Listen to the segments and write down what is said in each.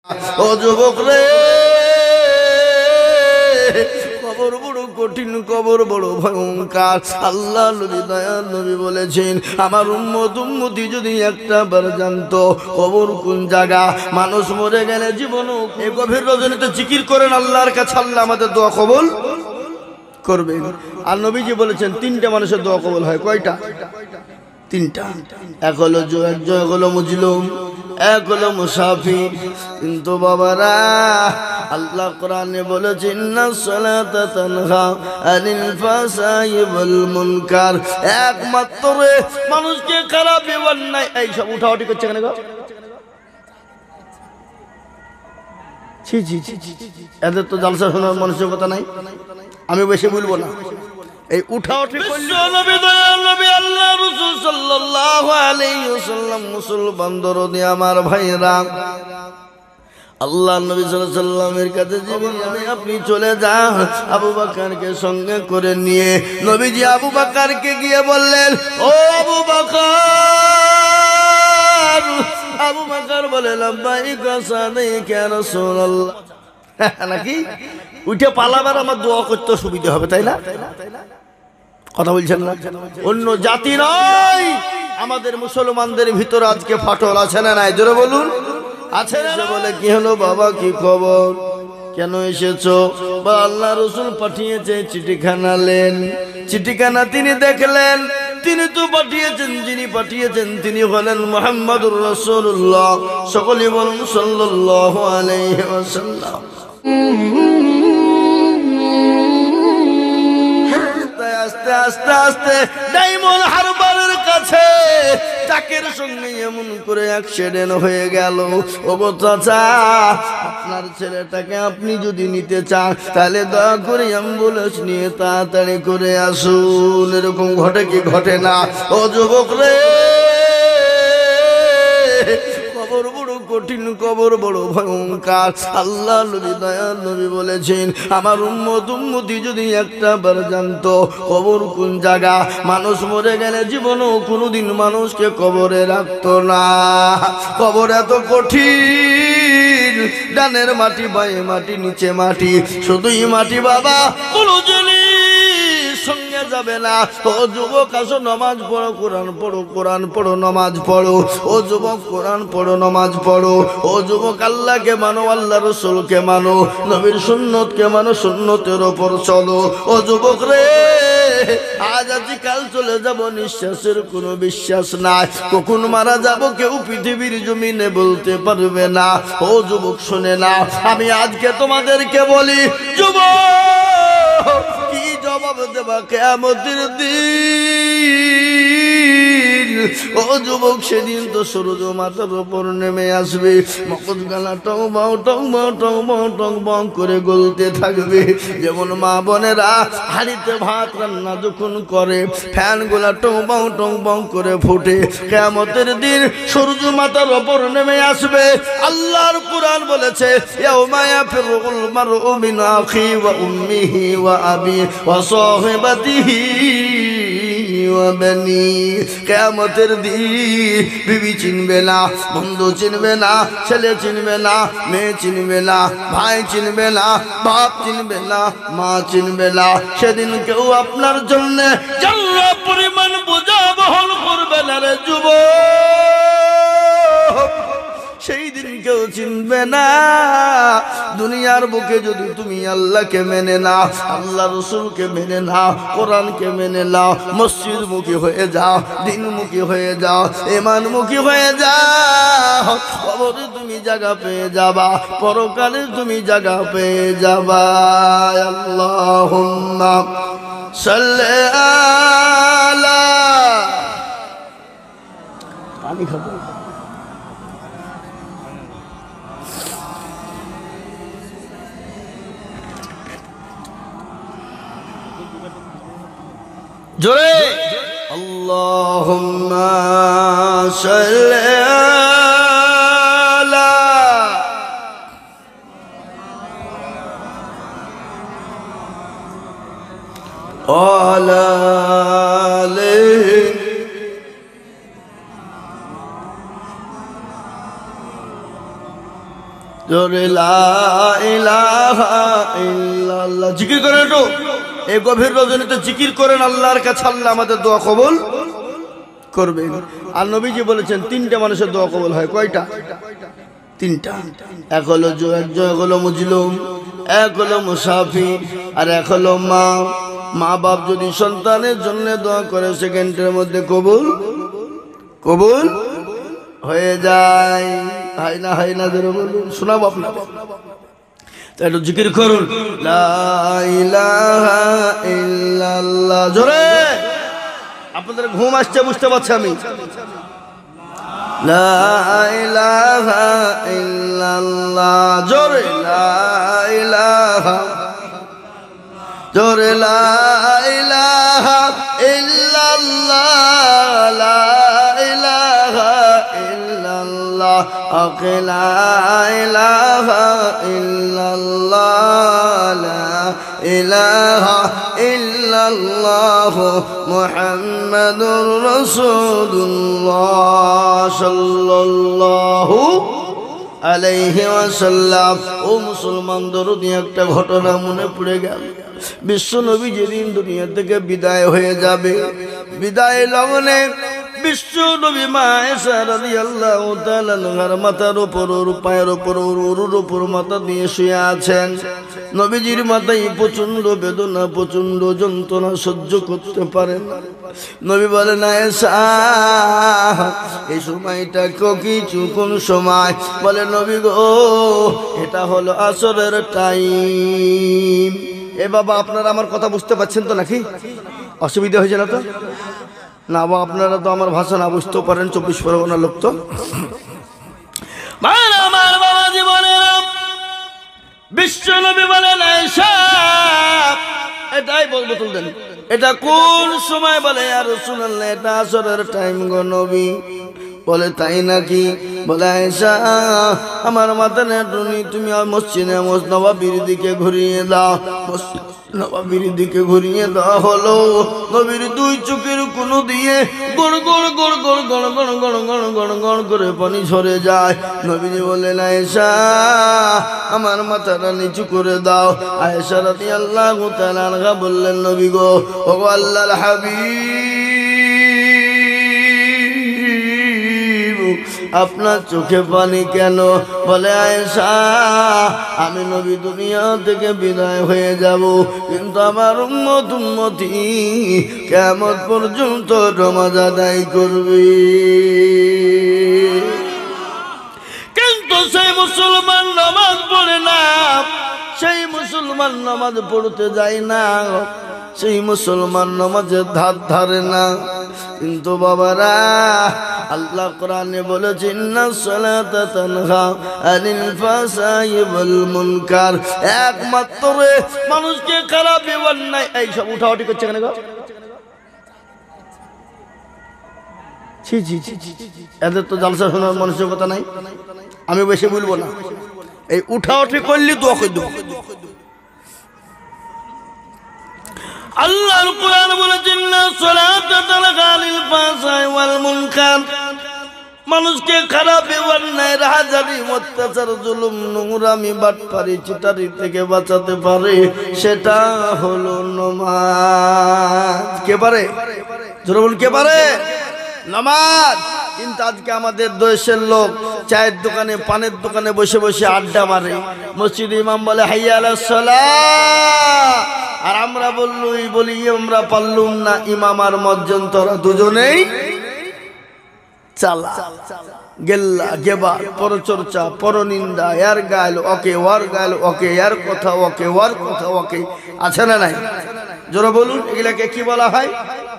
ও যুবক রে, কবর বড় কঠিন, কবর বড় ভয়ঙ্কর। আল্লাহ নবী, দয়াল নবী বলেছেন, আমার উম্মতি যদি একটা বার জানতো কবর কোন জায়গা, মানুষ মরে গেলে জীবনও। এই গভীর রজনীতে জিকির করেন আল্লাহর কাছে, আল্লাহ আমাদের দোয়া কবুল করবেন। আর নবীজি বলেছেন তিনটা মানুষের দোয়া কবুল হয়। কয়টা? তিনটা। এক হলো মুজলুম, এক হলো মুসাফির। কিন্তু বাবারা, আল্লাহ কোরআনে বলেছেন, ইন্নাস সালাতা তানহা আনিল ফাহশাই ওয়াল মুনকার। একমাত্র মানুষকে খারাপ অন্যায় এই সব উঠাউঠি করছে কেন গো? ছি ছি ছি, এদের তো জালসা শোনার মানুষের কথা নাই, আমি বেশি বলবো না। এই উঠাউঠি আল্লাহ রাসূল সাল্লাল্লাহু আলাইহি ওয়াসাল্লাম, মুসলমান দরদি আমার ভাইরা, আল্লাহ নবী সাল্লাল্লাহু আলাইহি ওয়াসাল্লামের কাছে জীবনে আপনি চলে যান আবু বকরকে সঙ্গে করে নিয়ে। নবীজি আবু বকরকে গিয়ে বললেন, ও আবু বকর। আবু বকর বলে, লাব্বাইকা সাদাইকা ইয়া রাসূলুল্লাহ। নাকি উঠে পালাবার আমার দোয়া করতে সুবিধা হবে, তাই না? কথা বলছেন না? অন্য জাতি নয়, আমাদের মুসলমানদের ভিতরে আজকে ফাটল আছে না নাই? জোরে বলুন, আছে না? বলে, কি হলো বাবা, কি খবর, কেন এসেছো? বা আল্লাহ রাসূল পাঠিয়েছে, চিঠিখানা নেন। চিঠিখানা তিনি দেখলেন, তিনি তো পাঠিয়েছেন, যিনি পাঠিয়েছেন তিনি হলেন মুহাম্মদুর রাসূলুল্লাহ। সকলে বলুন সাল্লাল্লাহু আলাইহি ওয়াসাল্লাম। আস্তে আস্তে আস্তে ডায়মন্ড হারবারের কাছে ট্রাকের সঙ্গে এমন করে অ্যাক্সিডেন্ট হয়ে গেল। ও চাচা, আপনার ছেলেটাকে আপনি যদি নিতে চান তাহলে দয়া করে অ্যাম্বুলেন্স নিয়ে তাড়াতাড়ি করে আসুন। এরকম ঘটে কি ঘটে না? ও যুবক রে, কবর বড় কঠিন, কবর বড় ভয়ঙ্কর। আল্লাহ নবী, দয়াল নবী বলেছেন, আমার উম্মতি যদি একটা বার জানতো কবর কোন জায়গা, মানুষ মরে গেলে জীবনও কোনোদিন মানুষকে কবরে রাখতো না। কবর এত কঠিন, ডানের মাটি, বাঁয়ে মাটি, নিচে মাটি, শুধুই মাটি বাবা, কোনো জিনিস সঙ্গে যাবে না। ও যুবক, আসো নামাজ পড়ো, কোরআন পড়ো, কোরআন পড়ো, নামাজ পড়ো। ও যুবক, কোরআন পড়ো, নামাজ পড়ো। ও যুবক, আল্লাহকে মানো, আল্লাহ রাসূলকে মানো, নবীর সুন্নতকে মানো, সুন্নতের ওপর চলো। ও যুবক রে, আজ আছি কাল চলে যাব, নিঃশ্বাসের কোনো বিশ্বাস নাই। কখন মারা যাব কেউ পৃথিবীর জমিনে বলতে পারবে না। ও যুবক, শুনে না, আমি আজকে তোমাদেরকে বলি, যুবক, কি জবাব দেবা কিয়ামতের দিন? ও যুবক, সেদিন তো সূর্য মাথার উপর নেমে আসবে, মগজ গালা টং বাও টং বাও টং বাও টং বাও করে গলতে থাকবে। যেমন মা বোনেরা হাঁড়িতে ভাত রান্না যখন করে, ফ্যান গুলা টং বাও করে ফুটে, কিয়ামতের দিন সূর্য মাথার উপর নেমে আসবে। আল্লাহর কুরআন বলেছে, ইয়াউমা ইয়াফিরুল মারউ মিন আখি ওয়া উম্মিহি ওয়া আবি ওয়া সাহিবাতিহি ওয়া বানি। কিয়ামতের দিন বিবি চিনবে না, বন্ধু চিনবে না, ছেলে চিনবে না, মেয়ে চিনবে না, ভাই চিনবে না, বাপ চিনবে না, মা চিনবে না। সেদিন কেউ আপনার জন্য জাল্লা পরিমাণ বোঝা বহন করবে না রে যুবক। সেই দিন কেউ চিনবে না। দুনিয়ার বুকে যদি তুমি আল্লাহকে মেনে নাও, আল্লাহ রাসূলকে মেনে নাও, কোরআনকে মেনে নাও, মসজিদ মুখী হয়ে যাও, দিনমুখী হয়ে যাও, ঈমানমুখী হয়ে যাও, কবরে তুমি জায়গা পেয়ে যাবা, পরকালে তুমি জায়গা পেয়ে যাবা। আল্লাহুম্মা সাল্লি আলা। পানি খাবো। জোরে আল্লাহুম্মা সাল্লি আলা। ওয়ালা আলিহি জোরে লা ইলাহা ইল্লাল্লাহ। জিকির করেন একটু, এই গভীর রজনীতে জিকির করেন আল্লাহর কাছে, আল্লাহ আমাদের দোয়া কবুল করবেন। আর নবীজি বলেছেন তিনটা মানুষের দোয়া কবুল হয়। কয়টা? তিনটা। এক হলো মুজলুম, এক হলো মুসাফির, আর এক হলো মা। মা বাপ যদি সন্তানের জন্য দোয়া করে সেকেন্ডের মধ্যে কবুল হয়ে যায়। হয় না ধরে বলুন, শোনাবো আপনাকে, একটু জিকির করুন লা ইলাহা ইল্লাল্লাহ। জোরে, আপনাদের ঘুম আসছে বুঝতে পারছি আমি। লা ইলাহা ইল্লাল্লাহ। জোরে লা ইলাহা, জোরে লা ইলাহা ইল্লাল্লাহ, লা ইলাহা ইল্লাল্লাহ, লা ইলাহা ইল্লাল্লাহ, লা ইলাহা ইল্লাল্লাহ, মুহাম্মাদুর রাসূলুল্লাহ সাল্লাল্লাহু আলাইহি ওয়াসাল্লাম। ও মুসলমান, দরদি একটা ঘটনা মনে পড়ে গেল। বিশ্ব নবী যেদিন দুনিয়া থেকে বিদায় হয়ে যাবে, বিদায় লগ্নে বিশ্ব নবী মা আয়েশা রাদিয়াল্লাহু তাআলা আনহার মাথার উপর, ওর পায়ের উপর, ওর উপর মাথা দিয়ে শুয়ে আছেন। নবীজির মাথায় প্রচন্ড বেদনা, প্রচন্ড যন্ত্রণা সহ্য করতে পারেন না। নবী বলেন আয়েশা, এই সময়টা কিছু কোন সময়? বলে নবী গো, এটা হলো আসরের টাইম। এ বাবা, আপনারা আমার কথা বুঝতে পারছেন তো নাকি? অসুবিধা হয়েছে না তো? না বাবা, আপনারা তো আমার ভাষা না বুঝতেও পারেন, 24 পরগনার লোক তো। আমার বাবা জীবনের বিশ্ব নবী বলেন আয়েশা, এটাই বোতল দেন, এটা কোন সময়? বলে ইয়া রাসূলুল্লাহ, এটা আসরের টাইম গো নবী। বলে তাই নাকি? বলে আয়েশা, আমার মাথা নেটুনি, তুমি মসজিদে নববীর দিকে ঘুরিয়ে দাও। মসজিদ নববীর দিকে ঘুরিয়ে দেওয়া হলো। নবীর দুই চোখের কোন দিয়ে গড় গড় গড় গড় গড় গড় গড় গড় গড় গড় করে পানি ঝরে যায়। নবীজি বললেন আয়েশা, আমার মাথাটা নিচু করে দাও। আয়েশা রাদিয়াল্লাহু তাআলা আনহা বললেন, নবী গো, ওগো আল্লাহর হাবিব, আপনার চোখে পানি কেন? বলে আয়েশা, আমি নবী দুনিয়া থেকে বিদায় হয়ে যাব, কিন্তু আমার উম্মতি কিয়ামত পর্যন্ত নামাজ আদায় করবে। কিন্তু সেই মুসলমান নামাজ পড়ে না, সেই মুসলমান নামাজ পড়তে যায় না, সেই মুসলমান নামাজের ধার ধারে না। কিন্তু বাবারা, আল্লাহ কোরআনে বলেছেন, ইন্নাস সালাতা তানহা আনিল ফাহশাই ওয়াল মুনকার। একমাত্র মানুষকে খারাপ অন্যায়, এই সব উঠাউঠি করছে কেন গো? ছি ছি ছি, এদের তো জালসা শোনার মানুষের কথা নাই, আমি বেশি বলবো না। এই উঠাউঠি করলি তো আল্লাহর কোরআন বলেছেন, না সালাতা তানহা আনিল ফাহশাই ওয়াল মুনকার। মানুষকে খারাপ অন্যায়, রাহাজানি, অত্যাচার, জুলুম, নোংরামি, বাটপারি, চিটারি থেকে বাঁচাতে পারে, সেটা হলো নামাজ। কে পারে? জোরে বলুন, কে পারে? নামাজ। কিন্তু আজকে আমাদের দেশের লোক চায়ের দোকানে, পানের দোকানে বসে বসে আড্ডা মারে। মসজিদে ইমাম বলে হাইয়া আলাস সালাহ, আর আমরা বলি আমরা পারলুম না, ইমাম আর মুয়াজ্জিন তোরা দুজনেই চালা, গেল্লা, গেবার, পরচর্চা, পরনিন্দা, এর গাল ওকে, ওয়ার গাল ওকে, এর কথা ওকে, ওয়ার কথা ওকে, আছে না নাই? জোরে বলুন, এগুলাকে কি বলা হয়?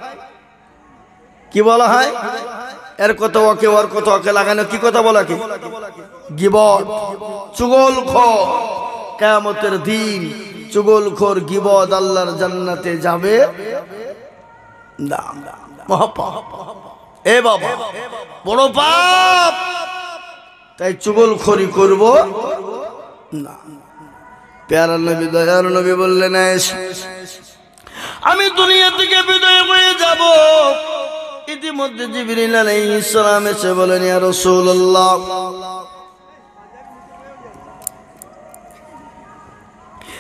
কি বলা হয়? এর কথা ওকে, ওর কথা ওকে লাগানো কি কথা বলা? কি গীবত, চুগলখোর। কিয়ামতের দিন চুগলখোর, গীবত আল্লাহর জান্নাতে যাবে না। মহাপাপ, এ বাবা, বড় পাপ। তাই চুগলখড়ি করব না। প্যারা নবী, দয়ার নবী বললেন, আমি দুনিয়া থেকে বিদায় হয়ে যাব। ইতিমধ্যে জিবরিল আলাইহিস সালাম এসে বলেন, ইয়া রাসূলুল্লাহ,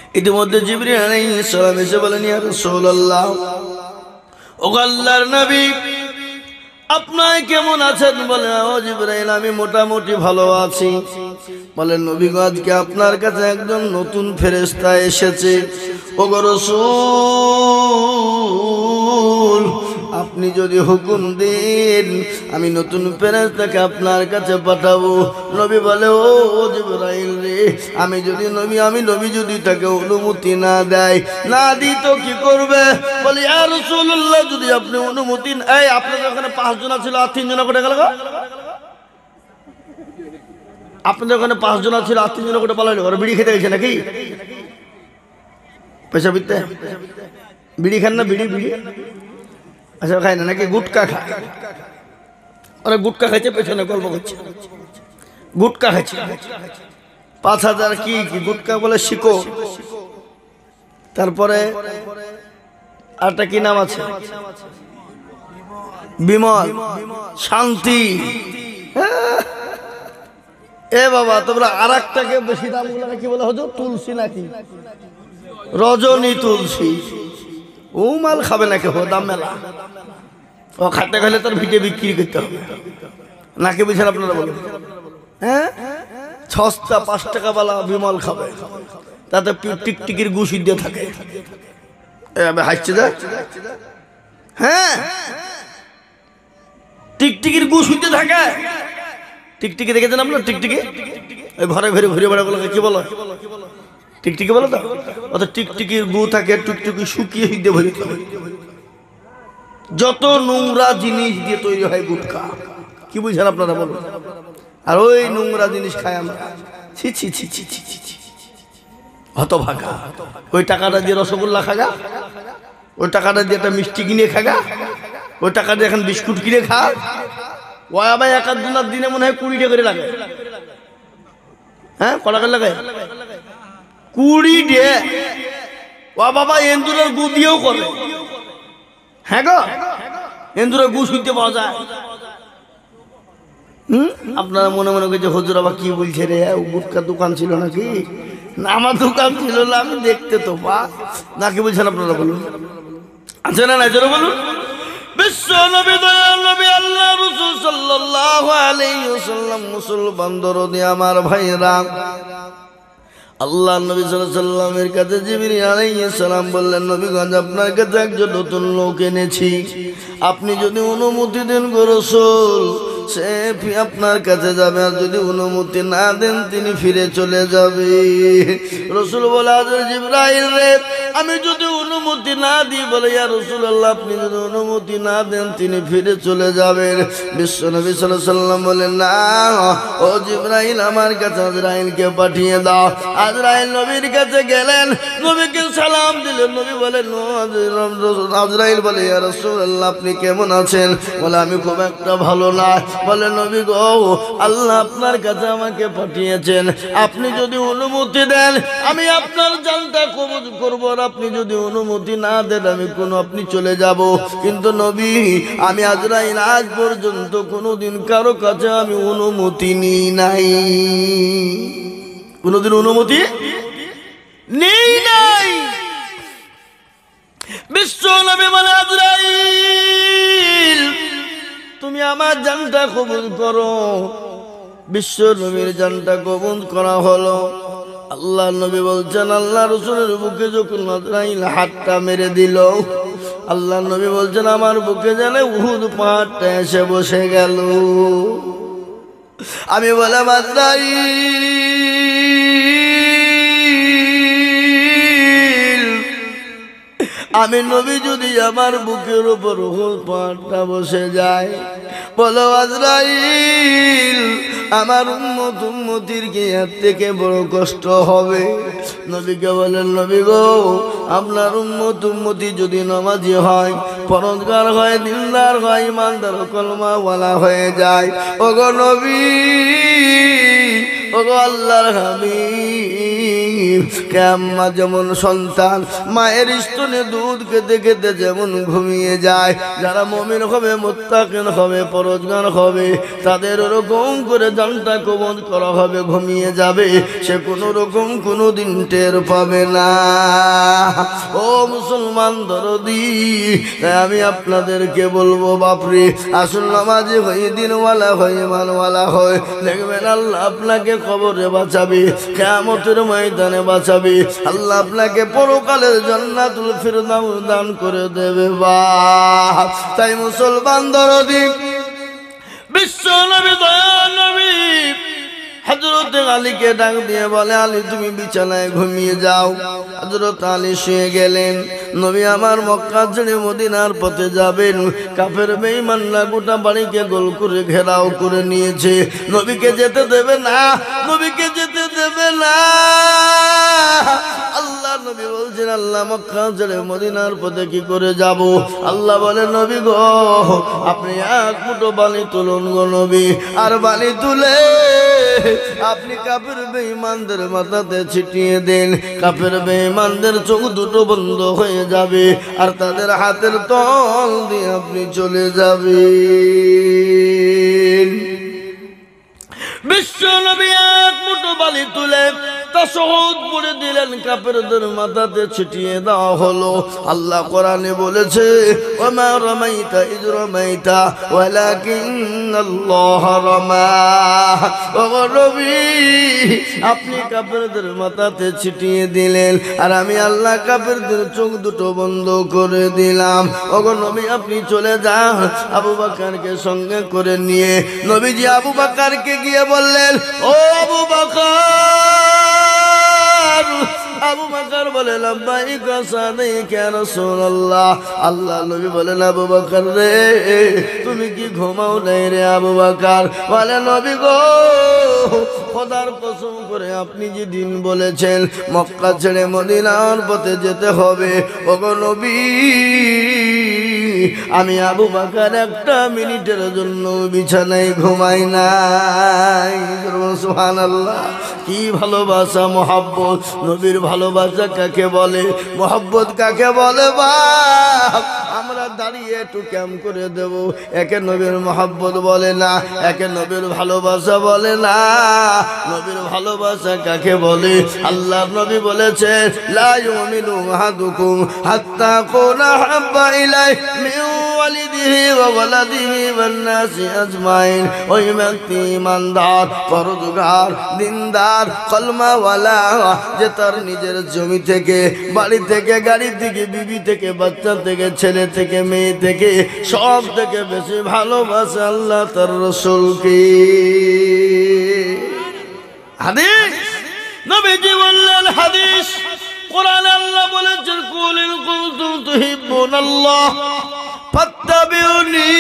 ইতিমধ্যে জিবরিল আলাইহিস সালাম এসে বলেন, ইয়া রাসূলুল্লাহ, ও আল্লাহর নবী, আপনার কেমন আছেন? বলেন, ও জিবরাইল, আমি মোটামুটি ভালো আছি। বলেন, নবী গো, আজকে আপনার কাছে একজন নতুন ফেরেশতা এসেছে। ও গো রাসূল, আপনি যদি হুকুম দেন আমি নতুন ফেরেশতাকে আপনার কাছে পাঠাবো। নবী বলে, ও জিবরাইল রে, আমি নবী যদি তাকে অনুমতি না দেয়, না দিই তো কি করবে? বলে, ইয়া রাসূলুল্লাহ, যদি আপনি অনুমতি, আপনাদের ওখানে 5 জন ছিল আর 3 জন করে গেল গো। আপনাদের ওখানে 5 জন ছিল আর 3 জন করে পালাইলো, ওরা বিড়ি খেতে গেছে নাকি? পয়সা বিতে বিড়ি খান না? বিড়ি আচ্ছা, খায় না নাকি? গুটকা খায়। ওরা গুটকা খাইছে, পেছনে গল্প করছে, গুটকা খাইছে। 5000 কি গুটকা বলে, শিকো। তারপরে আরটা কি নাম আছে? বিমল, শান্তি। এ বাবা, তোমরা আর একটাকে বেশি দাম গুলো কি বলে হতো? তুলসী নাকি রজনী তুলসী। ও মাল খাবে না কেউ, দাম মেলা। ও খাতে খেলে তার ভিটে বিক্রি করতে হবে নাকি? বুঝছেন আপনারা? বলুন, হ্যাঁ, সস্তা 5 টাকা বালা বিমল খাবে, তাতে টিকটিকির গু সিদ্ধ থাকে। হাসছে যা, হ্যাঁ, টিকটিকির গু সিদ্ধ থাকে। টিকটিকি দেখেছেন আপনার? টিকটিকি ওই ঘরে ঘরে ঘুরে বেড়াগুলোকে কি বলো? টিকটিকি বলো তো। অত টিকটিকির গু থাকে, টিকটিকি শুকিয়ে হিদে ভরে। যত নোংরা জিনিস দিয়ে তৈরি হয় গুটখা, কি বুঝছেন আপনারা? বলুন। আর ওই নোংরা জিনিস খাই আমরা। ছি ছি ছি ছি ছি ছি, হতভাগা। ওই টাকাটা দিয়ে রসগোল্লা খাগা, ওই টাকাটা দিয়ে একটা মিষ্টি কিনে খাগা, ওই টাকা দিয়ে এখন বিস্কুট কিনে খা। ওই আবার 1-2 দিনে মনে হয় 20 টাকা করে লাগে। হ্যাঁ, কটা করে লাগে? 20 টাকা। ও বাবা, এন্দুরের গু দিয়েও করে। হ্যাঁ গো, এন্দুরের গু শুনতে পাওয়া যায়। আপনারা মনে মনে করছে, হুজুর আবার কি বলছে রে? গুটকার দোকান ছিল নাকি? না, আমার দোকান ছিল না, আমি দেখতে তো পা নাকি? বলছেন আপনারা? বলুন, আছে না? নাই জোরে বলুন। বিশ্ব নবী, দয়াল নবী, আল্লাহ রাসূল সাল্লাল্লাহু আলাইহি ওয়াসাল্লাম, মুসলমান দরদি আমার ভাইরা, আল্লাহ নবী সাল্লাল্লাহু আলাইহি ওয়াসাল্লামের কাছে জিবরিল আলাইহিস সালাম বললেন, নবীগঞ্জ, আপনার কাছে একজন নতুন লোক এনেছি, আপনি যদি অনুমতি দেন গো রাসূল, সে আপনার কাছে যাবে, আর যদি অনুমতি না দেন তিনি ফিরে চলে যাবে। রাসূল বলে, আজর জিবরাইল রে, আমি যদি অনুমতি না দিই? বলে, ইয়া রাসূলুল্লাহ, আপনি যদি অনুমতি না দেন তিনি ফিরে চলে যাবেন। বিশ্বনবী সাল্লাল্লাহু আলাইহি ওয়াসাল্লাম বলেন, না, ও জিবরাইল, আমার কাছে আজরাইলকে পাঠিয়ে দাও। আজরাইল নবীর কাছে গেলেন, নবীকে সালাম দিলেন। নবী বলেন, আজরাইল বলে, ইয়া রাসূলুল্লাহ, আপনি কেমন আছেন? বলে, আমি খুব একটা ভালো না। বলে, নবী গো, আল্লাহ আপনার কাছে আমাকে পাঠিয়েছেন, আপনি যদি অনুমতি দেন আমি আপনার জানটা কবজ করব, আর আপনি যদি অনুমতি না দেন আপনি চলে যাব। কিন্তু নবী, আমি আজরাইল আজ পর্যন্ত কোনোদিন কারো কাছে আমি অনুমতি নিই নাই, কোনোদিন অনুমতি নেই নাই। বিশ্ব নবী বলে, আজরাইল, তুমি আমার জানটা কবুল করো। বিশ্ব নবীর জানটা কবুল করা হলো। আল্লাহ নবী বলছেন, আল্লাহ রাসূলের বুকে যখন আজরাইল হাতটা মেরে দিল, আল্লাহ নবী বলছেন, আমার বুকে যেন উহুদ পাহাড়টা এসে বসে গেল। আমি বললাম, আজরাইল, আমি নবী যদি আমার বুকের উপর উহুদ পাহাড়টা বসে যায়, বলো আজরাইল, আমার উম্মতির কি এর থেকে বড় কষ্ট হবে? নবীকে বলেন, নবী গো, আপনার উম্মতি যদি নামাজি হয়, পরহেজগার হয়, দিনদার হয়, ইমানদার কলমাওয়ালা হয়ে যায়, ওগো নবী, ওগো আল্লাহর হাবিব, কেমন যেমন সন্তান মায়ের স্তনে দুধ খেতে খেতে যেমন ঘুমিয়ে যায়, যারা মুমিন হবে, মুত্তাকিন হবে, পরহেজগার হবে, তাদের ওরকম করে জানটা কবজ করা হবে, ঘুমিয়ে যাবে, সে কোনো রকম কোনো দিন টের পাবে না। ও মুসলমান দরদি, তাই আমি আপনাদেরকে বলবো, বাপরে আসুন নামাজি হই, দিনওয়ালা হই, ইমানওয়ালা হয়, দেখবেন আল্লাহ আপনাকে কবরে বাঁচাবে, কিয়ামতের ময়দানে বাঁচাবে, আল্লাহ আপনাকে পরকালের জান্নাতুল ফিরদাউস দান করে দেবে। বাহ, তাই মুসলমান দরদি, বিশ্ব নবী, দয়াল নবী হযরত আলীকে ডাক দিয়ে বলে, আলী তুমি বিছানায় ঘুমিয়ে যাও। হযরত আলী শুয়ে গেলেন। নবী আমার মক্কা ছেড়ে মদিনার পথে যাবেন। কাফের বেঈমানরা গোটা বাড়িকে গোল করে ঘেরাও করে নিয়েছে, নবীকে যেতে দেবে না, নবীকে যেতে দেবে না। আল্লাহ নবী বলছেন, আল্লাহ মক্কা ছেড়ে মদিনার পথে কি করে যাব? আল্লাহ বলে, নবী গো আপনি এক মুঠো বালি তুলুন গো নবী, আর বালি তুলে আপনি কাফের বেঈমানদের মাথাতে ছিটিয়ে দেন, কাফের বেঈমানদের চোখ দুটো বন্ধ হয়ে যাবে, আর তাদের হাতের তল দিয়ে আপনি চলে যাবেন। বিশ্ব নবী এক মুঠো বালি তুলে তাশহুদ পড়ে দিলেন, কাফেরদের মাথাতে ছিটিয়ে দেওয়া হলো। আল্লাহ কোরআনে বলেছে, ওমা রামাইতা ইয রামাইতা ওয়ালাকিন্নাল্লাহ রামা। ও নবী আপনি কাফেরদের মাথাতে ছিটিয়ে দিলেন, আর আমি আল্লাহ কাফেরদের চোখ দুটো বন্ধ করে দিলাম। ওগো নবী আপনি চলে যান। আবু বকরকে সঙ্গে করে নিয়ে নবীজি আবু বকরকে গিয়ে বললেন, ও আবু বকর। আবু বকর বলে, লাব্বাইক সাদাইক ইয়া রাসূলুল্লাহ। আল্লাহ নবী বলেন, আবু বকর রে তুমি কি ঘুমাও নাই রে? আবু বকর বলে, নবী গো খোদার কসম করে আপনি যে দিন বলেছেন মক্কা ছেড়ে মদিনার পথে যেতে হবে, ওগো নবী আমি আবু বকর একটা মিনিটের জন্য বিছানায় ঘুমাই নাই। সুবহানাল্লাহ, কি ভালোবাসা, মহব্বত। নবীর ভালোবাসা কাকে বলে, মহব্বত কাকে বলে? বাপ আমরা দাঁড়িয়ে একটু ক্যাম্প করে দেব, একে নবীর মহব্বত বলে না, একে নবীর ভালোবাসা বলে না। নবীর ভালোবাসা কাকে বলে? আল্লাহ নবী বলেছে, লা ইউমিনু আহাদুকুম হাত্তা কুনা হাব্বা ইলাই মিন ওয়ালিদিহি ওয়া ওয়ালাদিহি ওয়ান নাসি আজমাইন। ওই ব্যক্তি ইমানদার, পরহেজগার, দিনদার, কলমাওয়ালা, যে তার নিজের জমি থেকে, বাড়ি থেকে, গাড়ি থেকে, বিবি থেকে, বাচ্চা থেকে, ছেলে থেকে, মেয়ে থেকে, সব থেকে বেশি ভালোবাসে আল্লাহ তার রাসূলকে। হাদিস নবীজি বললেন, হাদিস কোরআনে আল্লাহ বলেছেন, কুল ইন কুনতুম তুহিব্বুনাল্লাহ ফাত্তাবিউনি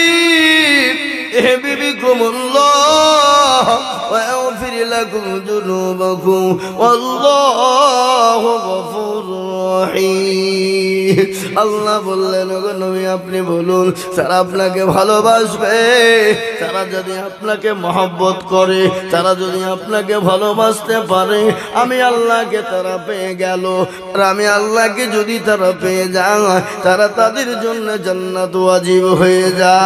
ইহবিবিকুমুল্লাহ ওয়া ইয়াগফির লাকুম যুনুবাকুম ওয়াল্লাহু গফুরুর রহিম। আল্লাহ বললেন, ওগো নবী আপনি বলুন, তারা আপনাকে ভালোবাসবে, তারা যদি আপনাকে মহব্বত করে, তারা যদি আপনাকে ভালোবাসতে পারে, আমি আল্লাহকে তারা পেয়ে গেল, আর আমি আল্লাহকে যদি তারা পেয়ে যায়, তারা তাদের জন্য জান্নাত ওয়াজিব হয়ে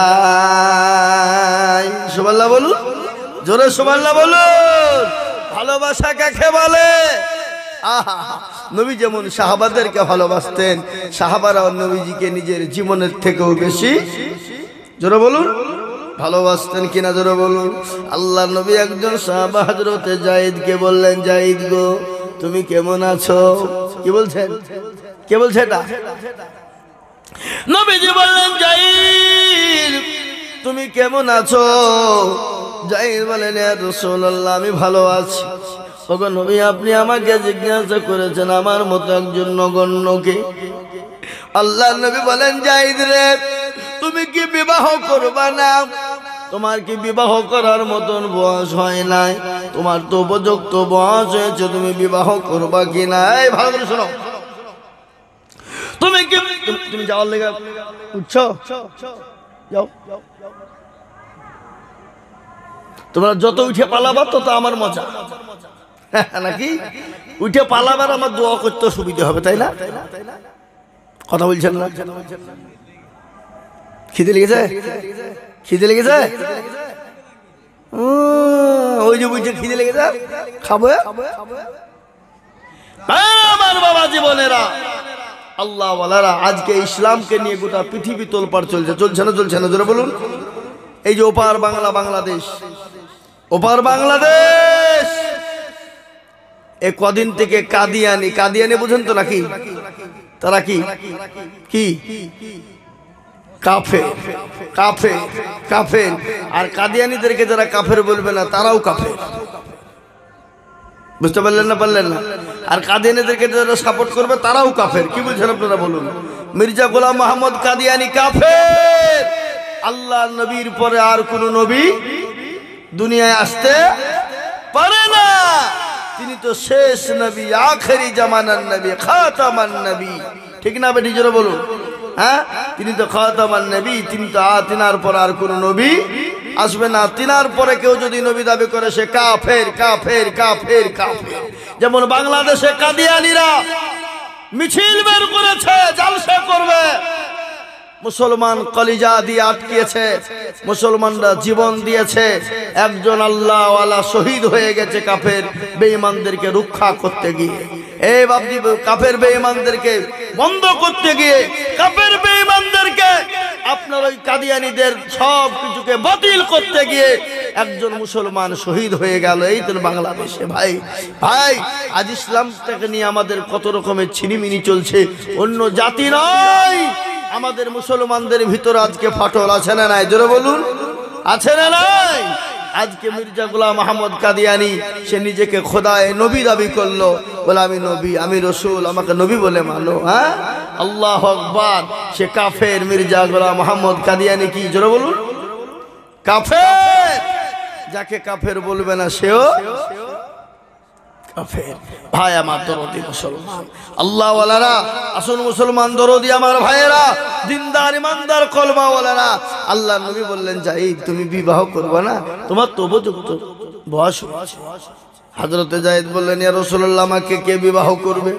যায়। সুবহানাল্লাহ বলুন, জোরে সুবহানাল্লাহ বলুন। ভালোবাসা কাকে বলে? আহা, নবী যেমন সাহাবাদেরকে ভালোবাসতেন, সাহাবারা নবীজিকে নিজের জীবনের থেকেও বেশি, জোরে বলুন, ভালোবাসতেন কিনা? জোরে বলুন। আল্লাহ নবী একজন সাহাবা হযরতে যায়েদকে বললেন, যায়েদ গো তুমি কেমন আছো? কি বলছেন? কে বলছে এটা? নবীজি বললেন, যায়েদ তুমি কেমন আছো? যায়েদ বলেন, ইয়া রাসূলুল্লাহ আমি ভালো আছি। ওগো নবী আপনি আমাকে জিজ্ঞাসা করেছেন আমার মতো একজন নগণ্যকে। আল্লাহ নবী বলেন, যায়েদ রে তুমি কি বিবাহ করবা না? তোমার কি বিবাহ করার মতন বয়স হয় নাই? তোমার তো উপযুক্ত বয়স হয়েছে, তুমি বিবাহ করবা কি না? এই ভালো করে শোনো, তুমি কি তুমি যাওয়ার লেগে উঠছো? যাও, তোমরা যত উঠে পালাবা তত আমার মজা, নাকি? উঠে পালাবার আমার দোয়া করতে সুবিধা হবে, তাই না? কথা বলছেন না? খিদে লেগেছে? খিদে লেগেছে? ওই যে বুঝছে খিদে লেগেছে, খাবো। আমার বাবা জীবনেরা, আল্লাহ ওয়ালারা, আজকে ইসলামকে নিয়ে গোটা পৃথিবী তোলপাড় চলছে। চলছে না? চলছে না? জোরে বলুন। এই যে ওপার বাংলা, বাংলাদেশ, ওপার বাংলাদেশ, এ কদিন থেকে কাদিয়ানি, কাদিয়ানি বুঝেন তো নাকি? তারা কি কি কাফের, কাফের, কাফের। আর কাদিয়ানিদেরকে যারা কাফের বলবে না তারাও কাফের। বুঝতে পারলেন না? পারলেন না? আর কাদিয়ানিদেরকে যারা সাপোর্ট করবে তারাও কাফের। কি বলছেন আপনারা বলুন? মির্জা গোলাম মোহাম্মদ কাদিয়ানি কাফের। আল্লাহ নবীর পরে আর কোন নবী দুনিয়ায় আসতে পারে না। তিনি তো শেষ নবী, আখেরি জামানার নবী, খাতামান নবী। ঠিক না বেটি? জোরে বলুন। হ্যাঁ, তিনি তো খাতামান নবী। তিনি তো তিনার পর আর কোন নবী আসবে না। তিনার পরে কেউ যদি নবী দাবি করে সে কাফের, কাফের, কাফের, কাফের। যেমন বাংলাদেশে কাদিয়ানিরা মিছিল বের করেছে, জালসা করবে। মুসলমান কলিজা দিয়ে আটকিয়েছে, মুসলমানরা জীবন দিয়েছে। একজন আল্লাহওয়ালা শহীদ হয়ে গেছে কাফের বেঈমানদেরকে রক্ষা করতে গিয়ে। এই বাবজি, কাফের বেঈমানদেরকে বন্ধ করতে গিয়ে, কাফের বেঈমানদেরকে আপনার ওই কাদিয়ানীদের সব কিছুকে বাতিল করতে গিয়ে একজন মুসলমান শহীদ হয়ে গেল এই তো বাংলাদেশে। ভাই ভাই, আজ ইসলামটাকে নিয়ে আমাদের কত রকমের ছিনিমিনি চলছে। অন্য জাতি নয়, আমাদের মুসলমানদের ভিতর আজকে ফাটল আছে না নাই? জোরে বলুন, আছে না নাই? আজকে মির্জা গোলাম মোহাম্মদ কাদিয়ানি সে নিজেকে খোদায় নবী দাবি করলো, বলে আমি নবী, আমি রসুল, আমাকে নবী বলে মানো। হ্যাঁ, আল্লাহু আকবার। সে কাফের। মির্জা গোলাম মোহাম্মদ কাদিয়ানি কি? জোরে বলুন, কাফের। যাকে কাফের বলবে না সেও কাফের। ভাই আমার দরদি মুসলমান, আল্লাহ ওয়ালারা, আসুন মুসলমান দরদি আমার ভাইয়েরা, দিনদার ইমানদার কলমা ওয়ালারা, আল্লাহ নবী বললেন যাই তুমি বিবাহ করবে না, তোমার তো উপযুক্ত বয়স। হযরতে যায়েদ বললেন ইয়া রাসূলুল্লাহ, আমাকে কে বিবাহ করবে?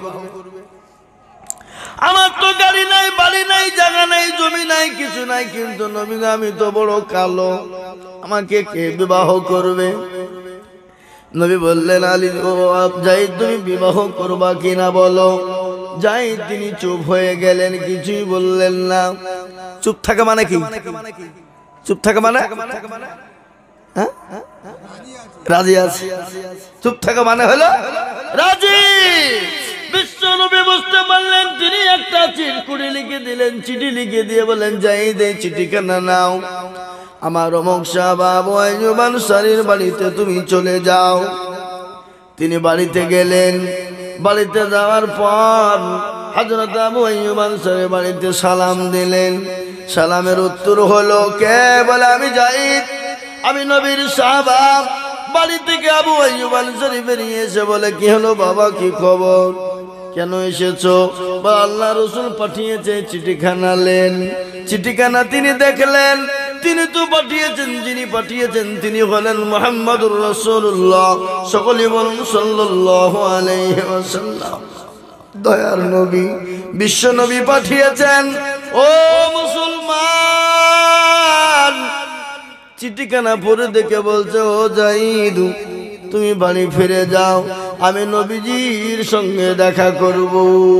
আমার তো গাড়ি নাই, বাড়ি নাই, জায়গা নাই, জমি নাই, কিছু নাই, কিন্তু নবী আমি তো বড় কালো, আমাকে কে বিবাহ করবে? নবী বললেন আলী, ও যায়েদ তুমি বিবাহ করবা কিনা বলো। যায়েদ তিনি চুপ হয়ে গেলেন, কিছুই বললেন না। চুপ থাকা মানে কি? চুপ থাকা মানে হ্যাঁ, রাজি আছে। চুপ থাকা মানে হলো রাজি। বিশ্ব নবী বুঝতে পারলেন, তিনি একটা চিঠি লিখে দিলেন। চিঠি লিখে দিয়ে বলেন যায়েদ এই চিঠিখানা নাও, আমার অমুক সাহাব আবু আইয়ুব আনসারীর বাড়িতে তুমি চলে যাও। তিনি বাড়িতে গেলেন। বাড়িতে যাওয়ার পর হযরত আবু আইয়ুব আনসারীর বাড়িতে সালাম দিলেন। সালামের উত্তর হলো কে? বলে আমি যায়েদ, আমি নবীর সাহাবা। বাড়ি থেকে আবু আইয়ুব আনসারী বেরিয়ে এসে বলে কি হলো বাবা, কি খবর, কেন এসেছো? বা আল্লাহ রাসূল পাঠিয়েছে, চিঠিখানা নেন। চিঠিখানা তিনি দেখলেন। তিনি তো পাঠিয়েছেন, যিনি পাঠিয়েছেন তিনি হলেন মুহাম্মদুর রাসূলুল্লাহ। সকলে বলুন সাল্লাল্লাহু আলাইহি ওয়াসাল্লাম। দয়ার নবী, বিশ্ব নবী পাঠিয়েছেন। ও মুসলমান, চিঠিখানা পড়ে দেখে বলছে ও যায়েদ তুমি বাড়ি ফিরে যাও, আমি নবীজির সঙ্গে দেখা করব।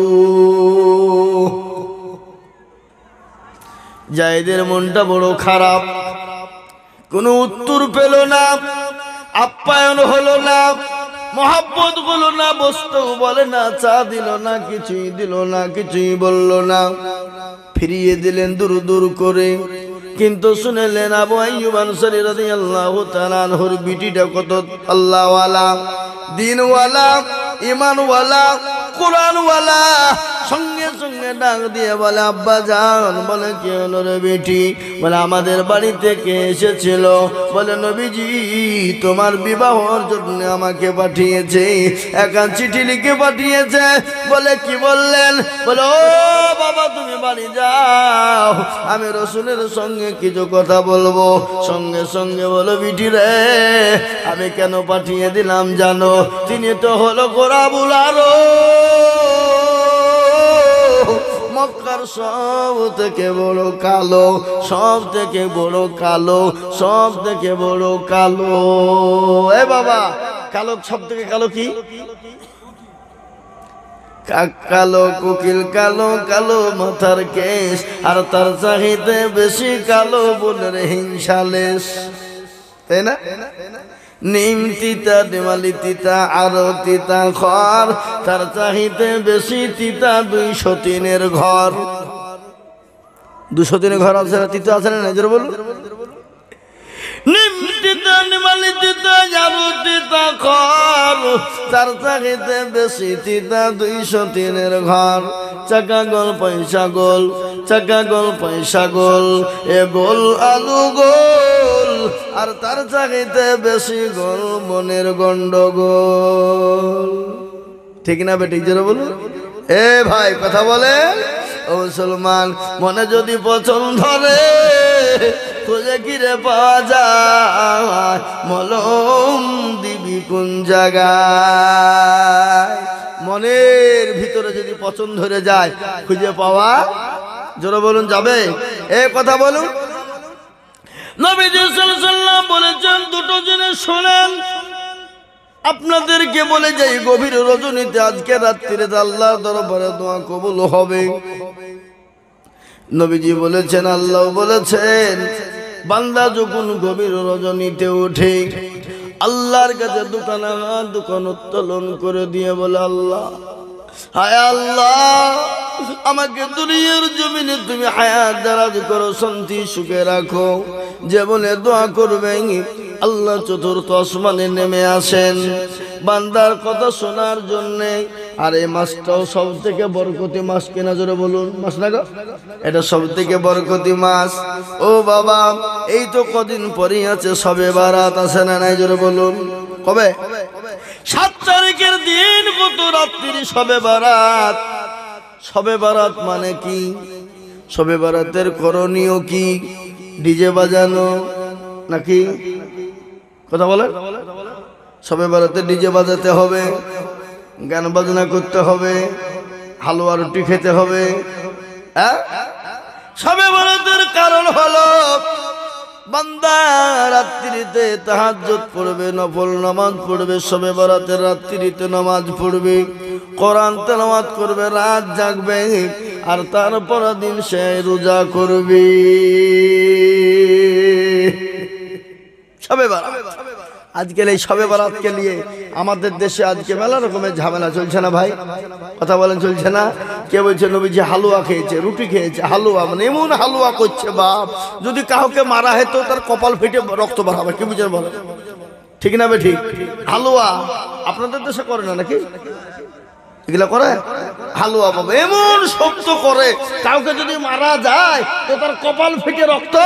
যায়েদের মনটা বড় খারাপ, কোনো উত্তর পেল না, আপ্যায়ন হলো না, মহব্বত হলো না, বসতেও বলে না, চা দিল না, কিছুই দিল না, কিছুই বলল না, ফিরিয়ে দিলেন দূর দূর করে। কিন্তু শুনেলেন আবু আইয়ুব আনসারী রাদিয়াল্লাহু তাআলা আনহুর বিটিটা কত আল্লাহওয়ালা, দিনওয়ালা, ঈমানওয়ালা, কোরআনওয়ালা। সঙ্গে সঙ্গে ডাক দিয়ে বলে আব্বা যান। বলে কি হলো রে বেটি? বলে আমাদের বাড়ি থেকে এসেছিল, বলে নবীজি তোমার বিবাহর জন্য আমাকে পাঠিয়েছে, একটা চিঠি লিখে পাঠিয়েছে। বলে কি বললেন? বলে ও বাবা তুমি বাড়ি যাও, আমি রসুলের সঙ্গে কিছু কথা বলবো। সঙ্গে সঙ্গে বলো বিটি রে আমি কেন পাঠিয়ে দিলাম জানো? তিনি তো হলো গোরাবুল আরো মক্কার সব থেকে বড় কালো, সব থেকে বড় কালো, সব থেকে বড় কালো। এ বাবা কালো সব থেকে কালো কি? কালো কোকিল কালো, কালো মাথার কেশ, আর তার চাহিদা বেশি কালো বোনের হিংসালেশ, তাই না? নিম তিতা দেওয়ালি তিতা আরো তিতা ঘর, তার চাহিদা বেশি তিতা 203 ঘর। 203 ঘর আছে না? তিতা আছে না? নজর বলুন। নিম তিতা নিমালি তিতা আরো তিতা ঘর, তার চাহিদা বেশি তিতা 203 ঘর। চাকা গোল পয়সা গোল, চাকা গোল পয়সা গোল, এ গোল আলু গোল, আর তার চাহিদা বেশি গোল মনের গন্ডগোল। ঠিক না বেটি? জোরে বলুন। এ ভাই কথা বলে ও মুসলমান, মনে যদি পছন্দ ধরে খুঁজে কিরে পাওয়া যায়, মলম দিবি কোন জায়গায়? মনের ভিতরে যদি পছন্দ ধরে যায় খুঁজে পাওয়া, জোরে বলুন, যাবে? এ কথা বলুন। নবীজি সাল্লাল্লাহু আলাইহি ওয়াসাল্লাম বলেছেন দুটো জিনিস শোনেন, আপনাদেরকে বলে যাই গভীর রজনীতে আজকে রাত্রিতে আল্লাহর দরবারে দোয়া কবুল হবে। নবীজি বলেছেন, আল্লাহ বলেছেন, বান্দা যখন গভীর রজনীতে ওঠে আল্লাহর কাছে দোকান উত্তোলন করে দিয়ে বলে আল্লাহ, হায় আল্লাহ আমাকে দুনিয়ার জমিনে তুমি হায়াত দারাজ করো, শান্তি সুখে রাখো। যে বলে দোয়া করবেন আল্লাহ চতুর্থ আসমানে নেমে আসেন বান্দার কথা শোনার জন্যে। আর এই মাসটাও সব থেকে বরকতি মাস, কিনা জোরে বলুন? মাস না গো, এটা সব থেকে বরকতি মাস। ও বাবা এই তো কদিন পরেই আছে শবে বারাত, আছে না নাই? জোরে বলুন। কবে? 7 তারিখের দিন কত রাত্রি শবে বারাত। শবে বারাত মানে কি? শবে বারাতের করণীয় কি? ডিজে বাজানো নাকি? কথা বলে? শবে বারাতে ডিজে বাজাতে হবে, গান বাজনা করতে হবে, হালুয়া রুটি খেতে হবে। শবে বারাতের কারণ হলো বান্দা রাত্রিতে তাহাজ্জুদ পড়বে, নফল নামাজ পড়বে, শবে বারাতের রাত্রিতে নামাজ পড়বে, কোরআন তেলাওয়াত করবে, রাত জাগবে, আর তারপর দিন সে রোজা করবে। শবে বারাত। আজকাল এই শবে বারাতকে নিয়ে আমাদের দেশে আজকে মেলা রকমের ঝামেলা চলছে না ভাই? কথা বলেন, চলছে না? কে বলছে নবীজি হালুয়া খেয়েছে, রুটি খেয়েছে, হালুয়া মানে এমন হালুয়া করছে বাপ, যদি কাউকে মারা হতো তার কপাল ফেটে রক্ত বাড়াবে। কি বুঝেন বলে? ঠিক না বে ঠিক? হালুয়া আপনাদের দেশে করে না নাকি? এগুলা করে হালুয়া বাবা, এমন শব্দ করে কাউকে যদি মারা যায় তো তার কপাল ফেটে রক্ত।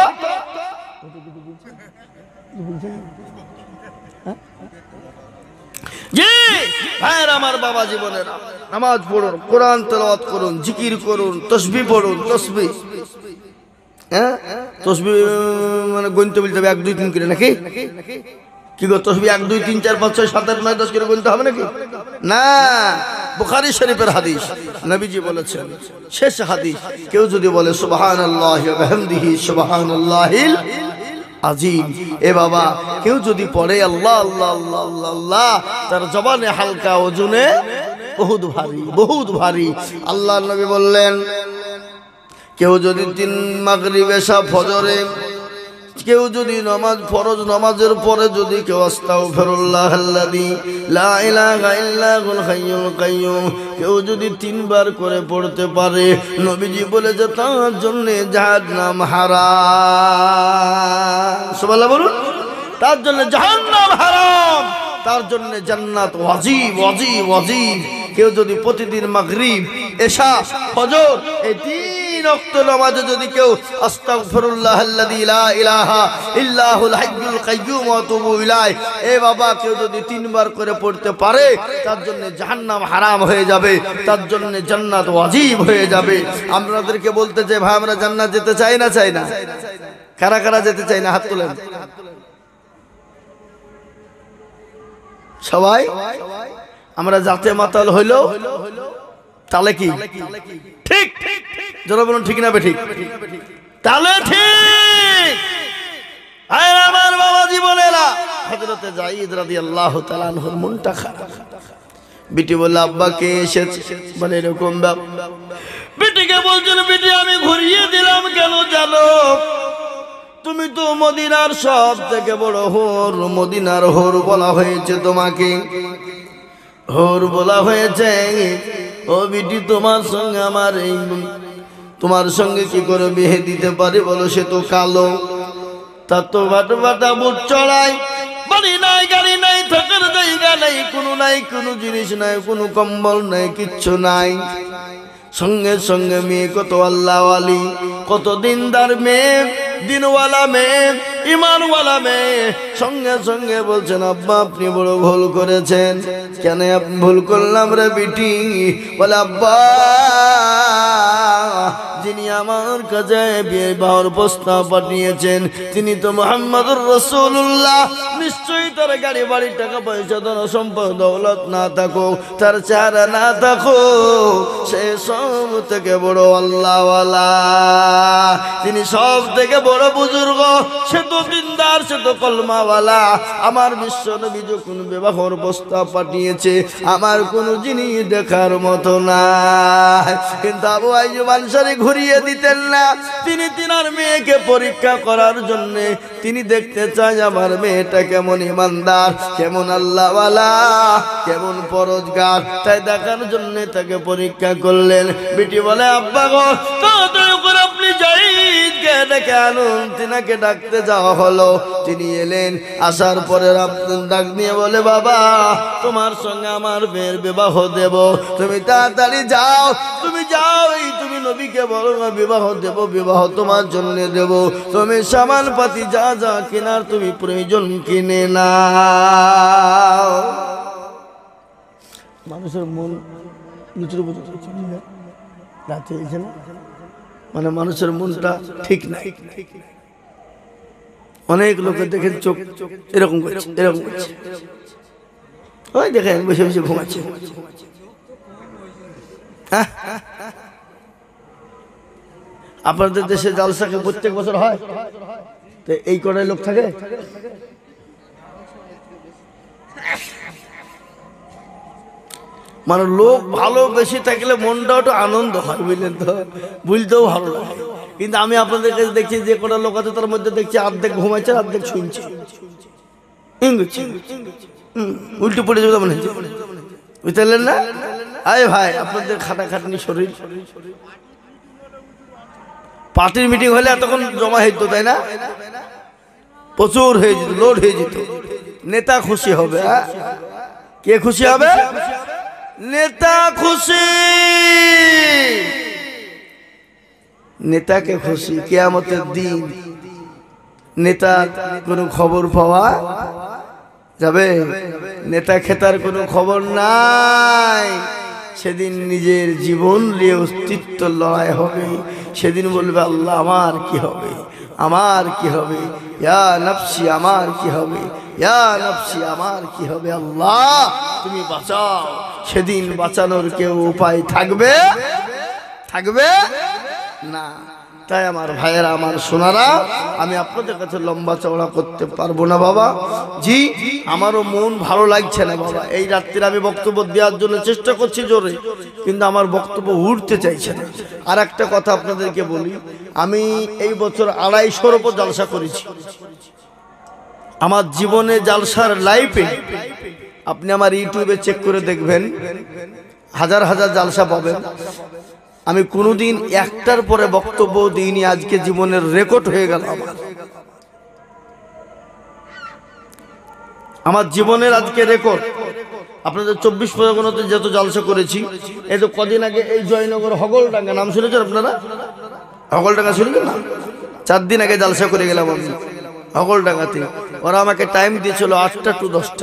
জি ভাইয়ের আমার, বাবা জীবনের নামাজ পড়ুন, কোরআন তেলাওয়াত করুন, জিকির করুন, তসবিহ পড়ুন। তসবিহ, হ্যাঁ তসবিহ মানে গুনতে বলতে হবে 1 2 3 করে নাকি? কি গো তসবিহ 1 2 3 4 5 6 7 8 9 10 করে গুনতে হবে নাকি? না, বুখারী শরীফের হাদিস, নবীজি বলেছেন শেষ হাদিস, কেউ যদি বলে সুবহানাল্লাহি ওয়া বিহামদিহি সুবহানাল্লাহিল আজিম, এ বাবা কেউ যদি পড়ে আল্লাহ আল্লাহ আল্লাহ আল্লাহ আল্লাহ, তার জবানে হালকা ওজনে বহুত ভারী, বহুত ভারী। আল্লাহ নবী বললেন কেউ যদি 3 মাগরিব এশা ফজরে, কেউ যদি নামাজ ফরজ নামাজের পরে যদি কেউ আস্তাগফিরুল্লাহাল্লাযী লা ইলাহা ইল্লাহুল হাইয়ুল কাইয়্যুম কেউ যদি 3 বার করে পড়তে পারে, নবীজি বলেছে তার জন্য জাহান্নাম হারাম। সুবহানাল্লাহ বলুন। তার জন্য জাহান্নাম হারাম, তার জন্য জান্নাত ওয়াজিব ওয়াজিব ওয়াজিব। কেউ যদি প্রতিদিন মাগরিব এশা, ফজর, এই 3 ওয়াক্ত নামাজে যদি কেউ আস্তাগফিরুল্লাহাল্লাযী লা ইলাহা ইল্লাহুল হাইয়ুল কাইয়্যুম ওয়া আতুবু ইলাইহি, এ বাবা কেউ যদি 3 বার করে পড়তে পারে তার জন্য জাহান্নাম হারাম হয়ে যাবে, তার জন্য জান্নাত ওয়াজিব হয়ে যাবে। আপনাদেরকে বলতে চাই ভাই, আমরা জান্নাত যেতে চাই না? চাই না? কারা কারা যেতে চাই না হাত তোলেন। সবাই। আমরা জাতে মাতাল হইলো তাহলে কি ঠিক? যারা বলুন ঠিক না বেঠিক? তাহলে ঠিক। আমার বাবা জীবনেরা হযরতে যায়েদ রাদিয়াল্লাহু তাআলা আনহুর মনটা খারাপ। বিটি বলল আব্বা কে এসেছে? বলে এরকম বাবা। বিটিকে বলছেন বিটি আমি ঘুরিয়ে দিলাম কেন জানো? তুমি তো মদিনার সব থেকে বড় হোর, মদিনার হোর বলা হয়েছে তোমাকে, হোর বলা হয়েছে। ও বিটি তোমার সঙ্গে আমার এই তোমার সঙ্গে কি করে বিয়ে দিতে পারে বলো? সে তো কালো, তার তো বাটা বাটা বুট চড়াই, বাড়ি নাই গাড়ি নাই, থাকার জায়গা নাই, কোনো জিনিস নাই, কোনো কম্বল নাই, কিচ্ছু নাই। সঙ্গে সঙ্গে মেয়ে কত আল্লাহওয়ালি, কত দিনদার মেয়ে, দিনওয়ালা মেয়ে, ইমানওয়ালা মেয়ে, সঙ্গে সঙ্গে বলছেন আব্বা আপনি বড় ভুল করেছেন। কেন আপনি ভুল করলাম রে বিটি? বলে আব্বা যিনি আমার কাছে বিবাহের প্রস্তাব পাঠিয়েছেন তিনি তো মুহাম্মদুর রাসূলুল্লাহ। নিশ্চয়ই তার গাড়ি বাড়ি টাকা পয়সা ধন সম্পদ দৌলত না থাকুক, তার চেহারা না থাকুক, সে সব থেকে বড় আল্লাহওয়ালা, তিনি সব থেকে বড় বুজুর্গ, সে তো দিনদার, সে তো কলমাওয়ালা। আমার বিশ্ব নবী যখন বিবাহের প্রস্তাব পাঠিয়েছে আমার কোনো জিনিস দেখার মতো না। কিন্তু আবু আইয়ুব আনসারী ঘুরিয়ে দিতেন না। তিনি তিনার মেয়েকে পরীক্ষা করার জন্য তিনি দেখতে চাই আমার মেয়েটা কেমন ইমানদার, কেমন আল্লাহওয়ালা, কেমন পরহেজগার, তাই দেখার জন্য তাকে পরীক্ষা করলেন। বিটি বলে আব্বা গো তাড়াতাড়ি করে আপনি যায়েদকে ডেকে আনুন। তিনাকে ডাকতে যাওয়া হলো, তিনি এলেন। আসার পরে ডাক নিয়ে বলে বাবা তোমার সঙ্গে আমার মেয়ের বিবাহ দেব, তুমি তাড়াতাড়ি যাও, তুমি যাও, এই তুমি নবীকে বলো বিবাহ দেব, বিবাহ তোমার জন্য দেব, তুমি সামান পাতি যা যা কেনার তুমি প্রয়োজন কিনে নাও। মানুষের মন নিচুর উপর রাতে না, মানে মানুষের মনটা ঠিক নাই। অনেক লোকের দেখেন চোখ এরকম করছে, এরকম করছে, ওই দেখেন বসে বসে ঘুমাচ্ছে। আপনাদের দেশে জালসাকে প্রত্যেক বছর হয়, তো এই কটাই লোক থাকে। মানে লোক ভালো বেশি থাকলে মনটাও একটু আনন্দ হয়, বুঝলেন তো, বুঝতেও ভালো লাগে। কিন্তু আমি আপনাদের কাছে দেখছি যে কটা লোক আছে তার মধ্যে দেখছি অর্ধেক ঘুমাচ্ছে, অর্ধেক শুনছে, উল্টো পড়ে যাবে মনে হচ্ছে, বুঝতে না? আরে ভাই আপনাদের খাটাখাটনি শরীর, পার্টির মিটিং হলে এতক্ষণ জমা হইতো তাই না? প্রচুর হয়ে যেত, লোড হয়ে যেত। নেতা খুশি হবে, কে খুশি হবে? নেতা খুশি, নেতাকে খুশি। কিয়ামতের দিন নেতা কোনো খবর পাওয়া যাবে? নেতা খেতার কোনো খবর নাই। সেদিন নিজের জীবন নিয়ে অস্তিত্ব লড়াই হবে। সেদিন বলবে আল্লাহ আমার কি হবে, আমার কি হবে, ইয়া নফসি আমার কি হবে, ইয়া নফসি আমার কি হবে, আল্লাহ তুমি বাঁচাও। সেদিন বাঁচানোর কেউ উপায় থাকবে? থাকবে না। তাই আমার ভাইয়েরা, আমার সোনারা, আমি আপনাদের কাছে লম্বা চওড়া করতে পারবো না বাবা। জি আমারও মন ভালো লাগছে না বাবা। এই রাত্রিরে আমি বক্তব্য দেওয়ার জন্য চেষ্টা করছি জোরে, কিন্তু আমার বক্তব্য উঠতে চাইছে না। আর একটা কথা আপনাদেরকে বলি, আমি এই বছর 250-র উপর জালসা করেছি। আমার জীবনে জালসার লাইফে আপনি আমার ইউটিউবে চেক করে দেখবেন, হাজার হাজার জালসা পাবেন। আমি কোনোদিন একটার পরে বক্তব্য দিইনি। আজকে জীবনের রেকর্ড হয়ে গেল আমার জীবনের আজকে রেকর্ড। আপনাদের 24 পরগনাতে যত জালসা করেছি, এই তো কদিন আগে এই জয়নগর হগলডাঙ্গা নাম শুনেছেন আপনারা? হগলডাঙ্গা শুনেছেন না? 4 দিন আগে জালসা করে গেলাম আমি হগলডাঙ্গাতে। ওরা আমাকে টাইম দিয়েছিল 8টা টু 10টা,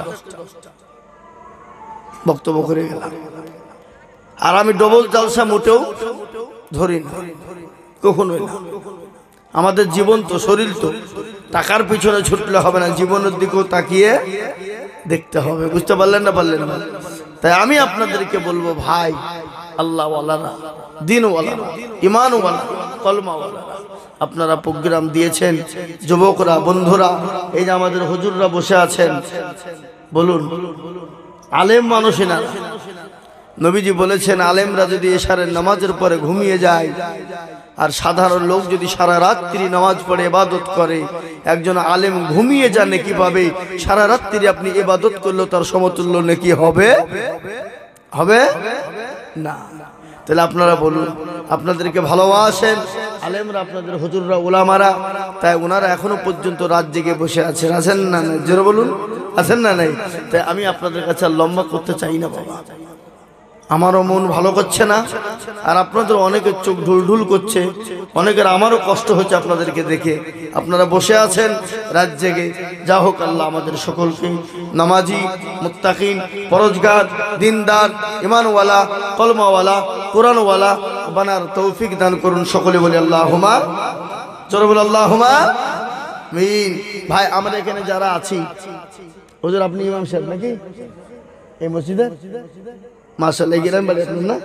বক্তব্য করে গেলাম। আর আমি ডবল জালসা মোটেও ধরি না, কখনোই না। আমাদের জীবন তো, শরীর তো, টাকার পিছনে ছুটলে হবে না, জীবনের দিকেও তাকিয়ে দেখতে হবে। বুঝতে পারলেন না? পারলেন না? তাই আমি আপনাদেরকে বলবো ভাই, আল্লাহ ওয়ালারা, দিন ওয়ালারা, ইমান ওয়ালা, কলমা ওয়ালা, আপনারা প্রোগ্রাম দিয়েছেন, যুবকরা, বন্ধুরা, এই যে আমাদের হুজুররা বসে আছেন, বলুন আলেম মানুষই না। নবীজি বলেছেন আলেমরা যদি এশারের নামাজের পরে ঘুমিয়ে যায় আর সাধারণ লোক যদি সারা রাত্রি নামাজ পড়ে ইবাদত করে, একজন আলেম ঘুমিয়ে যান নেকি পাবে, সারা রাত্রি আপনি ইবাদত করলেও তার সমতুল্য নেকি হবে? হবে না। তাহলে আপনারা বলুন, আপনাদেরকে ভালোবাসেন আলেমরা, আপনাদের হুজুররা, উলামারা, তাই ওনারা এখনো পর্যন্ত রাত জেগে বসে আছেন। আছেন না? নাই জোরে বলুন, আছেন না? নাই? তাই আমি আপনাদের কাছে আর লম্বা করতে চাই না বাবা, আমারও মন ভালো করছে না, আর আপনাদের অনেকের চোখ ঢুলঢুল করছে, অনেকের আমারও কষ্ট হচ্ছে আপনাদেরকে দেখে। আপনারা বসে আছেন রাত জেগে। যা হোক, আল্লাহ আমাদের সকলকে নামাজি, মুত্তাকিন, পরহেজগার, দিনদার, ঈমানওয়ালা, কলমাওয়ালা, কোরআনওয়ালা বানার তৌফিক দান করুন। সকলে বলি আল্লাহুম্মা, জোরে বলি আল্লাহুম্মা আমিন। ভাই, আমরা এখানে যারা আছি, হুজুর আপনি ইমাম সাহেব নাকি এই মসজিদে? মাশাআল্লাহ, গেলেন বলে না?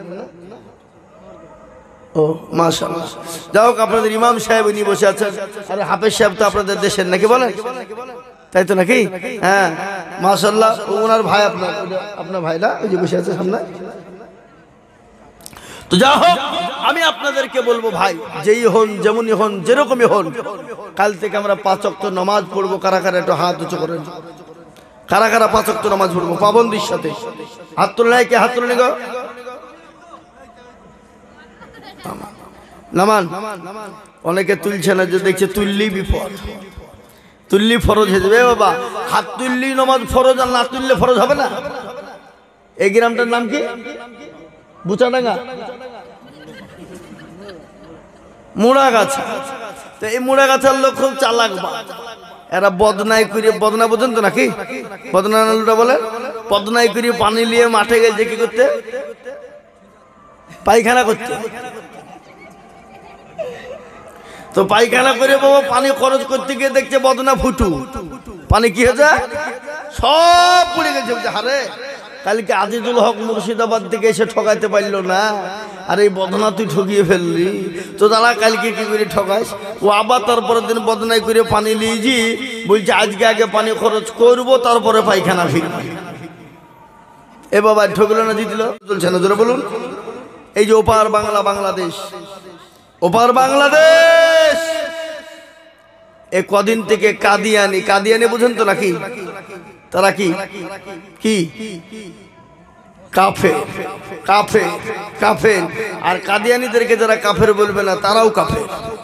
ও মাশাআল্লাহ। যাই হোক, আপনাদের ইমাম সাহেব উনি বসে আছেন, আর হাফেজ সাহেব তো আপনাদের দেশের নাকি, বলেন তাই তো নাকি? হ্যাঁ মাশাআল্লাহ, ওনার ভাই, আপনার ভাই না, ওই যে বসে আছে সামনে। তো যা হোক, আমি আপনাদেরকে বলবো ভাই, যেই হন, যেমনই হন, যেরকমই হন, কাল থেকে আমরা 5 ওয়াক্ত নামাজ পড়বো। কারা কারা একটু হাত উঁচু করেন? কারা কারা 5 ওয়াক্ত নামাজ পড়বো পাবন্দির সাথে? হাত তুলে নাই? কে হাত তুলে নিগো? নামান। অনেকে তুলছে না, যে দেখছে তুললি বিপদ, তুললি ফরজ হয়ে যাবে। বাবা, হাত তুললি নামাজ ফরজ, আর না তুললে ফরজ হবে না। এই গ্রামটার নাম কি? বুচাডাঙ্গা, মুড়াগাছা। তো এই মুড়াগাছার লোক খুব চালাক বা, এরা বদনাই করে, বদনা বোঝেন তো নাকি? বদনা নালুটা বলে, বদনাই করে পানি নিয়ে মাঠে গেছে কি করতে? পায়খানা করতে। তো পায়খানা করে বাবা পানি খরচ করতে গিয়ে দেখছে বদনা ফুটু, পানি কি হয়েছে? সব পড়ে গেছে। হারে, কালকে আজিজুল হক মুর্শিদাবাদ থেকে এসে ঠকাইতে পারলো না, আর এই বদনা তুই ঠকিয়ে ফেললি। তো দাদা কালকে কি করে ঠকাইস? ও আবার তারপরের দিন বদনাই করে পানি লিয়েছি, বলছে আজকে আগে পানি খরচ করবো, তারপরে পায়খানা ফিরবি। এ বাবা ঠকলো না, জিতলো? চলছে না? জোরে বলুন। এই যে ওপার বাংলা, বাংলাদেশ, ওপার বাংলাদেশ, এ কদিন থেকে কাদিয়ানি, কাদিয়ানি বুঝেন তো নাকি? তারা কি কি কাফের, কাফের, কাফের। আর কাদিয়ানিদেরকে যারা কাফের বলবে না, তারাও কাফের।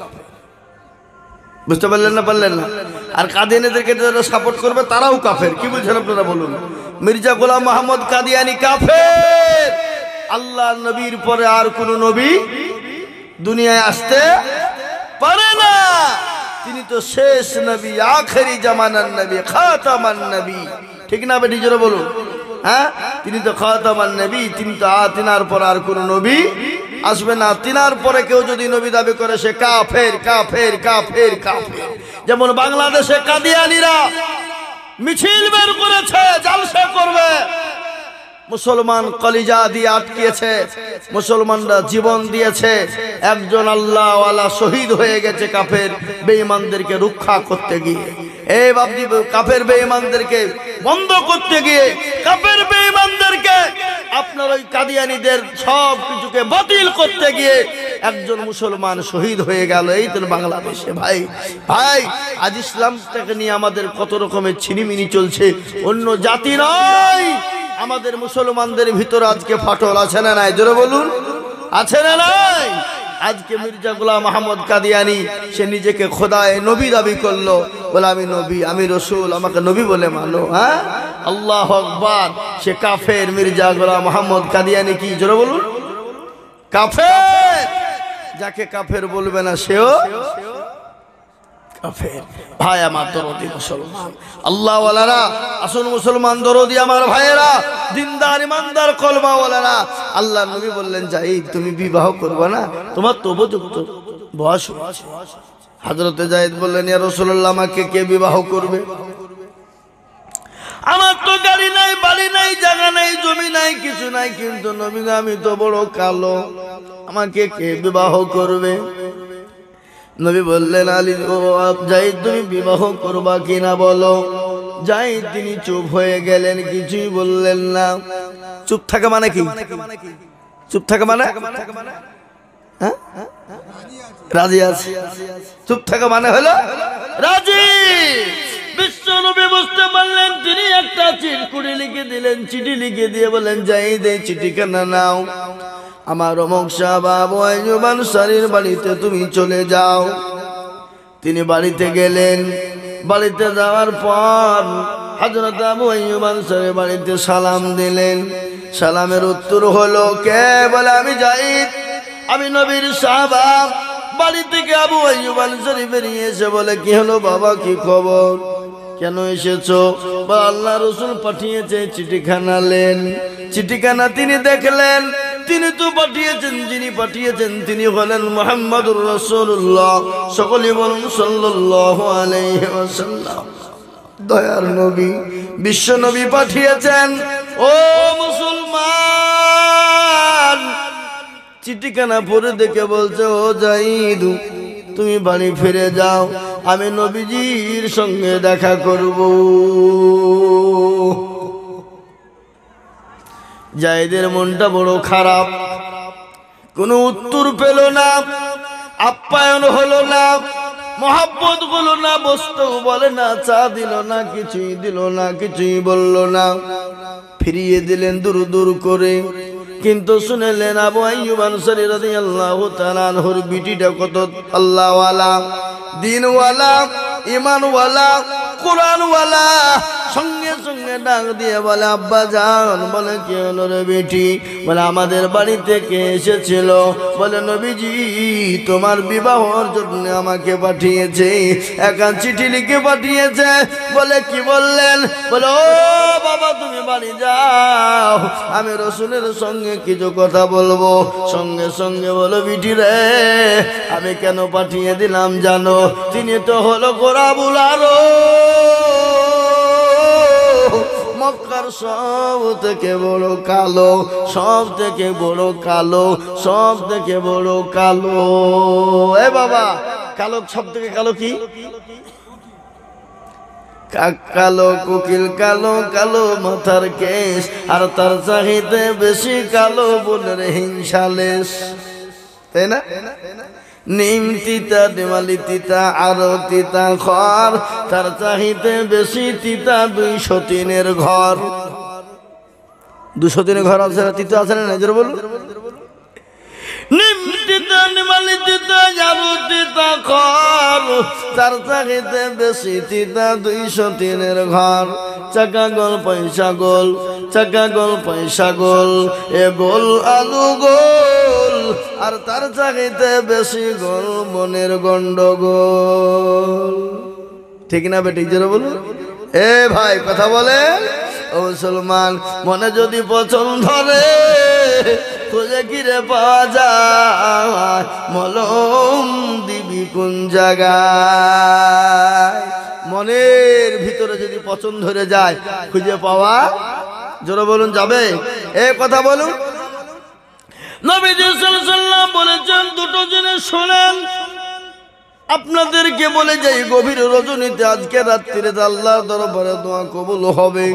বুঝতে পারলেন না? পারলেন না? আর কাদিয়ানিদেরকে যারা সাপোর্ট করবে, তারাও কাফের। কি বুঝছেন আপনারা বলুন? মির্জা গোলাম মোহাম্মদ কাদিয়ানি কাফের। আল্লাহ নবীর পরে আর কোন নবী দুনিয়ায় আসতে পারে না। তিনি তো শেষ নবী, আখেরি জামানার নবী, খাতামান নবী। ঠিক না বেটি? জোরে বলুন। হ্যাঁ, তিনি তো খাতামান নবী, তিনি তো তিনার পর আর কোন নবী আসবে না। তিনার পরে কেউ যদি নবী দাবি করে, সে কাফের, কাফের, কাফের, কাফের। যেমন বাংলাদেশে কাদিয়ানিরা মিছিল বের করেছে, জালসা করবে, মুসলমান কলিজা দিয়ে আটকিয়েছে, মুসলমানরা জীবন দিয়েছে। একজন আল্লাহওয়ালা শহীদ হয়ে গেছে কাফের বেঈমানদেরকে রক্ষা করতে গিয়ে। এই বাবজি, কাফের বেঈমানদেরকে বন্ধ করতে গিয়ে, কাফের বেঈমানদেরকে, আপনার ওই কাদিয়ানীদের সব কিছুকে বাতিল করতে গিয়ে একজন মুসলমান শহীদ হয়ে গেল এই তো বাংলাদেশে। ভাই ভাই, আজ ইসলামটাকে নিয়ে আমাদের কত রকমের ছিনিমিনি চলছে। অন্য জাতি নয়, আমাদের মুসলমানদের ভিতরে আজকে ফাটল আছে না নাই? জোরে বলুন, আছে না নাই? আজকে মির্জা গোলাম মোহাম্মদ কাদিয়ানি, সে নিজেকে খোদায় নবী দাবি করলো, বলে আমি নবী, আমি রসুল, আমাকে নবী বলে মানো। হ্যাঁ, আল্লাহু আকবার। সে কাফের। মির্জা গোলাম মোহাম্মদ কাদিয়ানি কি জোরে বলুন, কাফের। যাকে কাফের বলবে না সেও কাফের। ভাই আমার দরদি মুসলমান, আল্লাহ ওয়ালারা আসুন, মুসলমান দরদি আমার ভাইয়েরা, দিনদার ইমানদার কলমা ওয়ালারা, আল্লাহ নবী বললেন জাহিদ তুমি বিবাহ করবে না, তোমার তো উপযুক্ত বয়স। হযরতে জাহিদ বললেন ইয়া রাসূলুল্লাহ আমাকে কে বিবাহ করবে? আমার তো গাড়ি নাই, বাড়ি নাই, জায়গা নাই, জমি নাই, কিছু নাই, কিন্তু নবী আমি তো বড় কালো, আমাকে কে বিবাহ করবে? নবী বললেন আলী ও জাহিদ তুমি বিবাহ করবা কিনা বলো। জাহিদ তিনি চুপ হয়ে গেলেন, কিছুই বললেন না। চুপ থাকা মানে কি? চুপ থাকা মানে রাজি আছে। চুপ থাকা মানে হলো রাজি। বিশ্ব নবী বুঝতে পারলেন, তিনি একটা চিরকুড়ি লিখে দিলেন, চিঠি লিখে দিয়ে বলেন জাহিদ এই চিঠিখানা নাও, আমার অমুক সাহাবা আবু আইয়ুব আনসারীর বাড়িতে তুমি চলে যাও। তিনি বাড়িতে গেলেন। বাড়িতে যাওয়ার পর হযরত আবু আইয়ুব আনসারীর বাড়িতে সালাম দিলেন। সালামের উত্তর হলো কে? বলে আমি জাহিদ, আমি নবীর সাহাবা। বাড়ি থেকে আবু আইয়ুব আনসারী বেরিয়ে এসে বলে কি হলো বাবা, কি খবর, কেন এসেছো? বা আল্লাহ রাসূল পাঠিয়েছে, চিঠিখানা নেন। চিঠিখানা তিনি দেখলেন, তিনি তো পাঠিয়েছেন, যিনি পাঠিয়েছেন তিনি হলেন মুহাম্মদুর রাসূলুল্লাহ। সকলে বলুন সাল্লাল্লাহু আলাইহি ওয়াসাল্লাম। দয়ার নবী, বিশ্ব নবী পাঠিয়েছেন। ও মুসলমান, চিঠিখানা পড়ে দেখে বলছে ও জাহিদ তুমি বাড়ি ফিরে যাও, আমি নবীজির সঙ্গে দেখা করব। জাহিদের মনটা বড় খারাপ, কোনো উত্তর পেল না, আপ্যায়ন হলো না, মহাব্বত হলো না, বসতেও বলে না, চা দিল না, কিছুই দিল না, কিছুই বলল না, ফিরিয়ে দিলেন দূর দূর করে। কিন্তু শুনেলেন আবু আইয়ুব আনসারী রাদিয়াল্লাহু তাআলা আনহুর বিটিটা কত আল্লাহওয়ালা, দিনওয়ালা, ঈমানওয়ালা, কোরআনওয়ালা। সঙ্গে সঙ্গে ডাক দিয়ে বলে আব্বা জান। বলে কি হলো রে বেটি? বলে আমাদের বাড়িতে কে এসেছিল? বলে নবীজি তোমার বিবাহর জন্য আমাকে পাঠিয়েছে, একা চিঠি লিখে পাঠিয়েছে। বলে কি বললেন? বলে ও বাবা তুমি বাড়ি যাও, আমি রাসূলের সঙ্গে কিছু কথা বলবো। সঙ্গে সঙ্গে বলো বিটি রে আমি কেন পাঠিয়ে দিলাম জানো? তিনি তো হলো গোরাবুল আরো, মক্কার সব থেকে বড় কালো, সব থেকে বড় কালো, সব থেকে বড় কালো। এ বাবা কালো, সব থেকে কালো কি? কালো কোকিল কালো, কালো মাথার কেশ, আর তার চাহিতে বেশি কালো বোনের হিংসালেশ, তাই না? নিম তিতা, দেওয়ালি তিতা, আরো তিতা ঘর, তার চাহিতে বেশি তিতা 203 ঘর। 203 ঘর আছে না? তিতা আছে না? নজর বলুন। নিম তিতা, দেওয়ালি তিতা, আরো তিতা ঘর, তার চাহিতে বেশি তিতা 203 ঘর। চাকা গোল পয়সা গোল, চাকা গোল পয়সা গোল, এ গোল আলু গোল, আর তার চাইতে বেশি গোল মনের গন্ডগোল। ঠিক না বেটি? জোরে বলুন। এ ভাই কথা বলে ও মুসলমান, মনে যদি পছন্দ ধরে খুঁজে কিরে পাওয়া যায়, মলম দিবি কোন জায়গায়? মনের ভিতরে যদি পছন্দ ধরে যায় খুঁজে পাওয়া, জোরে বলুন, যাবে? এ কথা বলুন। নবীজি সাল্লাল্লাহু আলাইহি ওয়াসাল্লাম বলেছেন দুটো জিনিস শোনেন, আপনাদেরকে বলে যাই গভীর রজনীতে আজকে রাত্রিরে আল্লাহর দরবারে দোয়া কবুল হবে।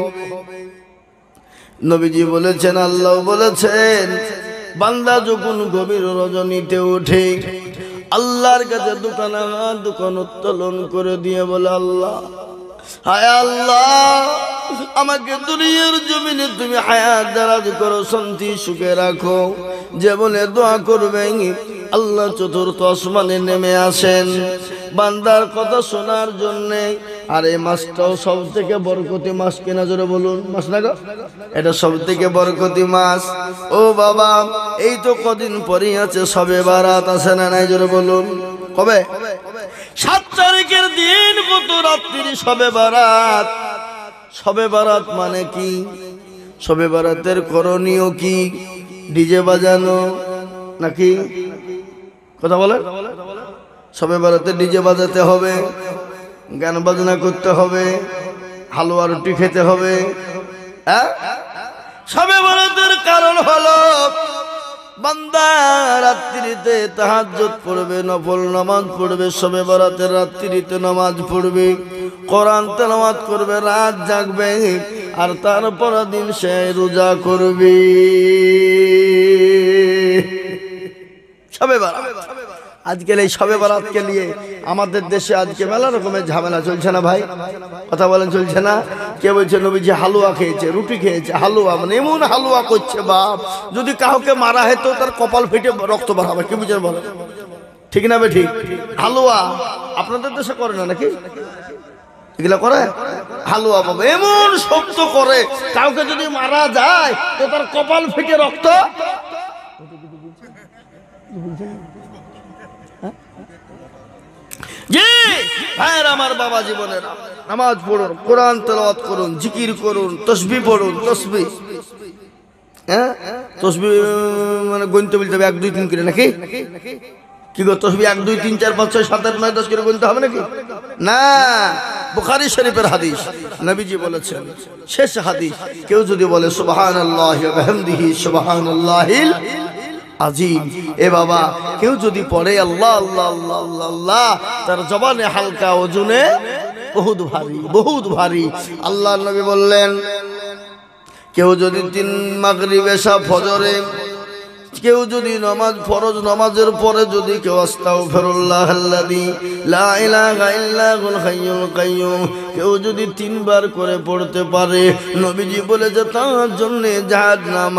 নবীজি বলেছেন, আল্লাহ বলেছেন বান্দা যখন গভীর রজনীতে ওঠে আল্লাহর কাছে দোকান উত্তোলন করে দিয়ে বলে আল্লাহ, হায় আল্লাহ আমাকে দুনিয়ার জমিনে তুমি হায়াত দারাজ করো, শান্তি সুখে রাখো। যে বলে দোয়া করবে আল্লাহ চতুর্থ আসমানে নেমে আসেন বান্দার কথা শোনার জন্যে, আর এই মাসটাও সব থেকে বরকতি মাস, কিনা জোরে বলুন, মাস না গো, এটা সব থেকে বরকতি মাস। ও বাবা, এই তো কদিন পরেই আছে শবে বারাত, আছে না নাই, জোরে বলুন। কবে? 7 তারিখের দিন, কত রাত্রি শবে বারাত। শবে বারাত মানে কি? শবে বারাতের করণীয় কি? ডিজে বাজানো নাকি? কথা বলে। শবে বারাতে ডিজে বাজাতে হবে, গান বাজনা করতে হবে, হালুয়া রুটি খেতে হবে। শবে বারাতের কারণ হলো বান্দা রাত্রিতে তাহাজ্জুদ পড়বে, নফল নামাজ পড়বে, শবে বারাতের রাত্রিতে নামাজ পড়বে, কোরআন তেলাওয়াত করবে, রাত জাগবে, আর তারপর দিন সে রোজা করবে। শবে বারাত। আজকাল এই শবে বারাতকে নিয়ে আমাদের দেশে আজকে মেলা রকমের ঝামেলা চলছে না ভাই? কথা বলেন, চলছে না? কে বলছে নবীজি হালুয়া খেয়েছে, রুটি খেয়েছে, হালুয়া মানে এমন হালুয়া করছে বাপ, যদি কাউকে মারা হয় তো তার কপাল ফেটে রক্ত বার হবে। কি বুঝেন বলেন? ঠিক না বে ঠিক? হালুয়া আপনাদের দেশে করে না নাকি? এগুলা করে হালুয়া বাবা, এমন শব্দ করে, কাউকে যদি মারা যায় তো তার কপাল ফেটে রক্ত। জি ভাইয়ের আমার, বাবা জীবনের নামাজ পড়ুন, কোরআন তেলাওয়াত করুন, জিকির করুন, তসবিহ পড়ুন। তসবিহ, তসবিহ মানে গণতে বলতে হবে 1 2 3 করে নাকি? কি গো, তসবিহ 1 2 3 4 5 6 7 8 9 10 করে গুনতে হবে নাকি? না, বুখারী শরীফের হাদিস, নবীজি বলেছেন, শেষ হাদিস, কেউ যদি বলে সুবহানাল্লাহি ওয়া বিহামদিহি সুবহানাল্লাহিল আজিম, এ বাবা, কেউ যদি পড়ে আল্লাহ আল্লাহ আল্লাহ আল্লাহ আল্লাহ, তার জবানে হালকা, ওজনে বহুত ভারী, বহুত ভারী। আল্লাহর নবী বললেন, কেউ যদি 3 মাগরিব এশা ফজরে, কেউ যদি নামাজ, ফরজ নামাজের পরে যদি কেউ আস্তাগফিরুল্লাহাল্লাযী লা ইলাহা ইল্লাহুল হাইয়ুল কাইয়্যুম, কেউ যদি 3 বার করে পড়তে পারে, নবীজি বলেছে তার জন্য জাহান্নাম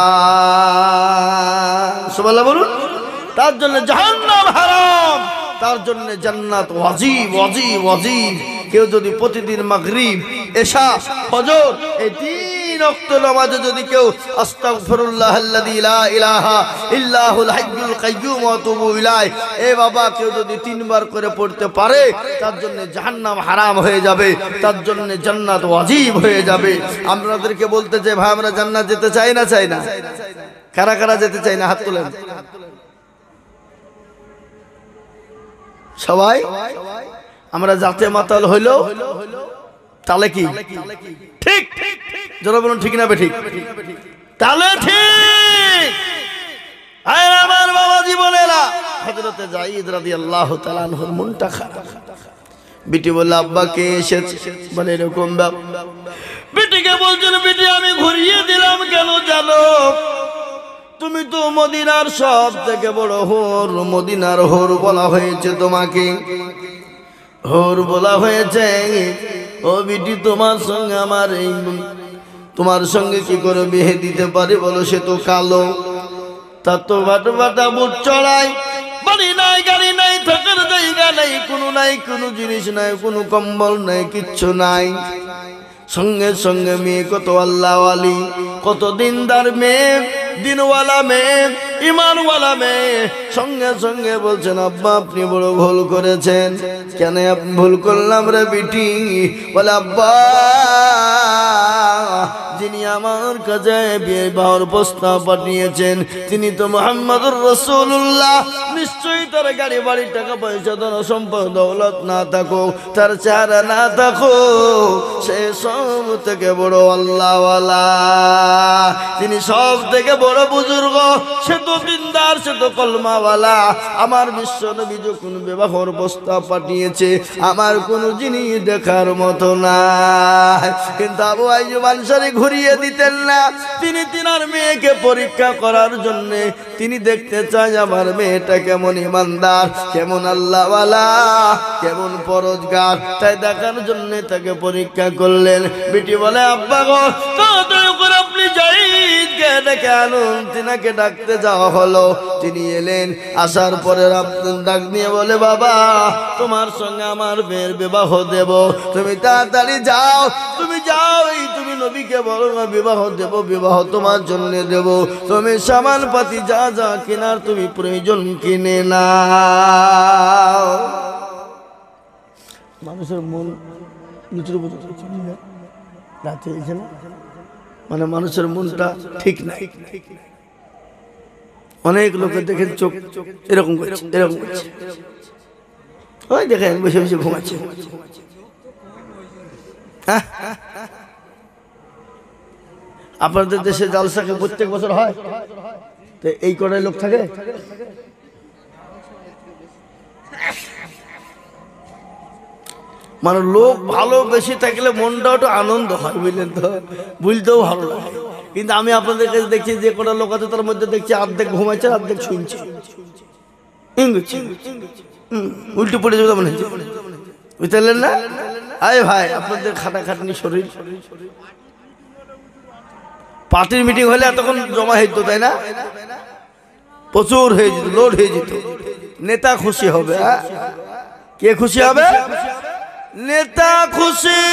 হারাম। সুবহানাল্লাহ বলুন। তার জন্য জাহান্নাম হারাম, তার জন্য জান্নাত ওয়াজিব ওয়াজিব ওয়াজিব। কেউ যদি প্রতিদিন মাগরিব, এশা, ফজর এই 3 ওয়াক্ত নামাজে যদি কেউ আস্তাগফিরুল্লাহাল্লাযী লা ইলাহা ইল্লাহুল হাইয়ুল কাইয়্যুম ওয়া আতুবু ইলাইহি, এ বাবা, কেউ যদি 3 বার করে পড়তে পারে, তার জন্য জাহান্নাম হারাম হয়ে যাবে, তার জন্য জান্নাত ওয়াজিব হয়ে যাবে। আপনাদেরকে বলতে চাই ভাই, আমরা জান্নাত যেতে চাই না, চাই না? কারা কারা যেতে চাই না? হাত তোলেন সবাই। আমরা যাতে মাতাল হইলো তাহলে কি ঠিক? যারা বলুন ঠিক না বে ঠিক? তাহলে ঠিক। আমার বাবা জীবনেরা, হযরতে যায়েদ রাদিয়াল্লাহু তাআলা আনহুর মনটা খারাপ। বিটি বলল, আব্বা কে এসেছে? বলে এরকম বাপ। বিটিকে বলছেন, বিটি আমি ঘুরিয়ে দিলাম কেন জানো? তুমি তো মদিনার সব থেকে বড় হোর, মদিনার হোর বলা হয়েছে তোমাকে, হোর বলা হয়েছে। ও বিটি, তোমার সঙ্গে আমার এই, তোমার সঙ্গে কি করে বিয়ে দিতে পারে বলো? সে তো কালো, তার তো বাটা বাটা বুট চড়াই, বাড়ি নাই, গাড়ি নাই, থাকার জায়গা নাই, কোনো জিনিস নাই, কোনো কম্বল নাই, কিচ্ছু নাই। সঙ্গে সঙ্গে মেয়ে কত আল্লাহওয়ালি, কত দিনদার মেয়ে, দিনওয়ালা মেয়ে, ইমানওয়ালা মেয়ে। সঙ্গে সঙ্গে বলছেন, আব্বা আপনি বড় ভুল করেছেন। কেন ভুল করলাম রে বিটি? বলে, আব্বা যিনি আমার কাছে বিবাহের প্রস্তাব পাঠিয়েছেন তিনি তো মুহাম্মদুর রাসূলুল্লাহ। নিশ্চয়ই তার গাড়ি বাড়ি, টাকা পয়সা, ধন সম্পদ দৌলত না থাকো, তার চেহারা না থাকো, সে সব থেকে বড় আল্লাহওয়ালা, তিনি সব থেকে বড় বুজুর্গ, সে তো দিনদার, সে তো কলমাওয়ালা। আমার বিশ্ব নবী যখন বিবাহের প্রস্তাব পাঠিয়েছে, আমার কোনো জিনিস দেখার মতো না। কিন্তু আবু আইয়ুব আনসারী ঘুরিয়ে দিতেন না। তিনি তিনার মেয়েকে পরীক্ষা করার জন্য তিনি দেখতে চাই আমার মেয়েটা কেমন ইমানদার, কেমন আল্লাহওয়ালা, কেমন পরহেজগার, তাই দেখার জন্য তাকে পরীক্ষা করলেন। বিটি বলে, আব্বা গো, তাড়াতাড়ি করে আপনি যায়েদকে নবীকে ডেকে আনুন। তিনাকে ডাকতে যাওয়া হলো, তিনি এলেন। আসার পরে ডাক নিয়ে বলে, বাবা তোমার সঙ্গে আমার মেয়ের বিবাহ দেব, তুমি তাড়াতাড়ি যাও, তুমি যাও, এই তুমি নবীকে বলো না বিবাহ দেব, বিবাহ তোমার জন্য দেব, তুমি সামান পাতি যা যা কেনার তুমি প্রয়োজন কিনে নাও। মানুষের মন নিচুর উপর রাতে এসে না, মানে মানুষের মনটা ঠিক নাই। অনেক লোকের দেখেন চোখ এরকম করছে, এরকম করছে, ওই দেখেন বসে বসে ঘুমাচ্ছে। আপনাদের দেশে জালসা কি প্রত্যেক বছর হয়? তো এই কটাই লোক থাকে? মানে লোক ভালো বেশি থাকলে মনটাও একটু আনন্দ হয়, বুঝলেন তো, বুঝতেও ভালো লাগে। কিন্তু আমি আপনাদের কাছে দেখছি যে কটা লোক আছে তার মধ্যে দেখছি অর্ধেক ঘুমাচ্ছে, অর্ধেক শুনছে, উল্টো পড়ে যাবে মনে হচ্ছে, বুঝতে না? আরে ভাই আপনাদের খাটাখাটনি শরীর, পার্টির মিটিং হলে এতক্ষণ জমা হইত, তাই না? প্রচুর হয়ে যেত, লোড হয়ে যেত। নেতা খুশি হবে, কে খুশি হবে? নেতা খুশি,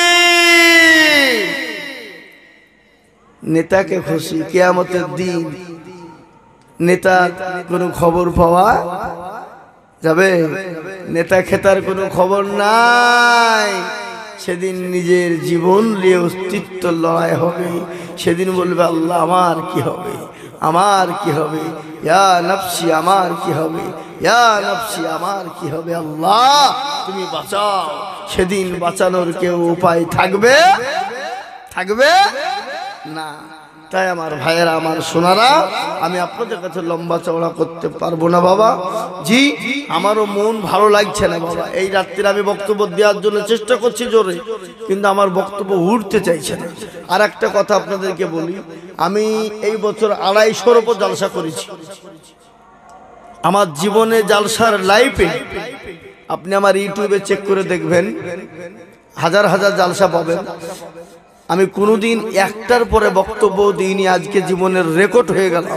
নেতাকে খুশি। কিয়ামতের দিন নেতা কোনো খবর পাওয়া যাবে? নেতা খেতার কোনো খবর নাই। সেদিন নিজের জীবন নিয়ে অস্তিত্ব লড়াই হবে। সেদিন বলবে, আল্লাহ আমার কি হবে, আমার কি হবে, ইয়া নফসি আমার কি হবে, ইয়া নফসি আমার কি হবে, আল্লাহ তুমি বাঁচাও। সেদিন বাঁচানোর কেউ উপায় থাকবে? থাকবে না। তাই আমার ভাইয়েরা, আমার সোনারা, আমি আপনাদের কাছে লম্বা চওড়া করতে পারবো না বাবা। জি, আমারও মন ভালো লাগছে না বাবা। এই রাত্রিরে আমি বক্তব্য দেওয়ার জন্য চেষ্টা করছি জোরে, কিন্তু আমার বক্তব্য উঠতে চাইছে না। আর একটা কথা আপনাদেরকে বলি, আমি এই বছর 250-র উপর জালসা করেছি। আমার জীবনে জালসার লাইফে আপনি আমার ইউটিউবে চেক করে দেখবেন, হাজার হাজার জালসা পাবেন। আমি কোনোদিন একটার পরে বক্তব্য দিইনি। আজকে জীবনের রেকর্ড হয়ে গেল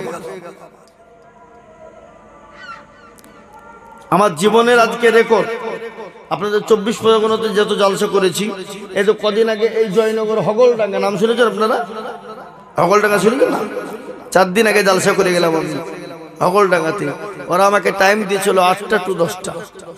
আমার জীবনের আজকে রেকর্ড। আপনাদের 24-25 যত জালসা করেছি, এই তো কদিন আগে এই জয়নগর হগলডাঙ্গা, নাম শুনেছেন আপনারা? হগলডাঙ্গা শুনলেন না? 4 দিন আগে জালসা করে গেলাম আমি হগলডাঙ্গাতে। ওরা আমাকে টাইম দিয়েছিল 8টা টু 10টা,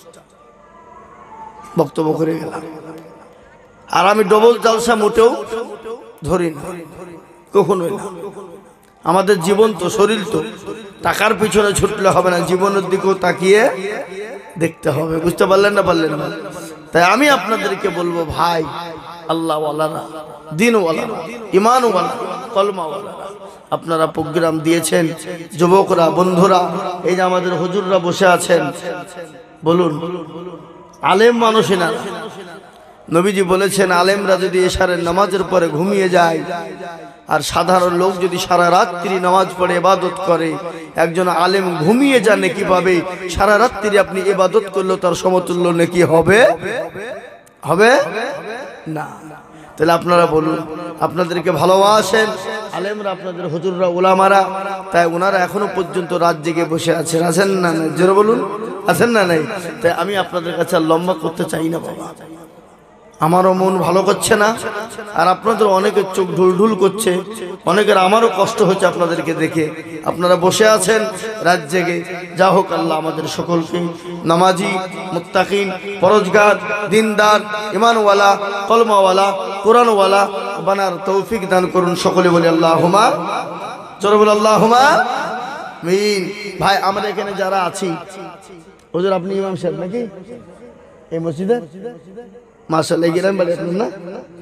বক্তব্য করে গেলাম। আর আমি ডবল জালসা মোটেও ধরি না, কখনোই না। আমাদের জীবন তো, শরীর তো, টাকার পিছনে ছুটলে হবে না, জীবনের দিকেও তাকিয়ে দেখতে হবে। বুঝতে পারলেন না? পারলেন না? তাই আমি আপনাদেরকে বলবো, ভাই আল্লাহওয়ালারা, দিনওয়ালারা, ইমানওয়ালা, কলমাওয়ালারা, আপনারা প্রোগ্রাম দিয়েছেন, যুবকরা, বন্ধুরা, এই যে আমাদের হুজুররা বসে আছেন, বলুন আলেম মানুষই না। নবীজি বলেছেন, আলেমরা যদি এশারের নামাজের পরে ঘুমিয়ে যায়, আর সাধারণ লোক যদি সারা রাত্রি নামাজ পড়ে ইবাদত করে, একজন আলেম ঘুমিয়ে যান নেকি পাবে, সারা রাত্রি আপনি ইবাদত করলেও তার সমতুল্য নেকি হবে? হবে না। তাহলে আপনারা বলুন, আপনাদেরকে ভালোবাসেন আলেমরা, আপনাদের হুজুররা, ওলামারা, তাই ওনারা এখনো পর্যন্ত রাত জেগে বসে আছেন। আছেন না? নাই জোরে বলুন, আছেন না? নাই? তাই আমি আপনাদের কাছে আর লম্বা করতে চাই না বাবা। আমারও মন ভালো করছে না, আর আপনাদের অনেকের চোখ ঢুলঢুল করছে, অনেকের আমারও কষ্ট হচ্ছে আপনাদেরকে দেখে। আপনারা বসে আছেন রাত জেগে। যা হোক, আল্লাহ আমাদের সকলকে নামাজি, মুত্তাকিন, পরহেজগার, দিনদার, ইমানওয়ালা, কলমাওয়ালা, কোরআনওয়ালা বানার তৌফিক দান করুন। সকলে বলি আল্লাহুম্মা, জোরে বলি আল্লাহুম্মা আমিন। ভাই আমরা এখানে যারা আছি, হুজুর আপনি ইমাম সাহেব নাকি এই মসজিদে? মাশাআল্লাহ, গেলেন বাড়ি আপনার না?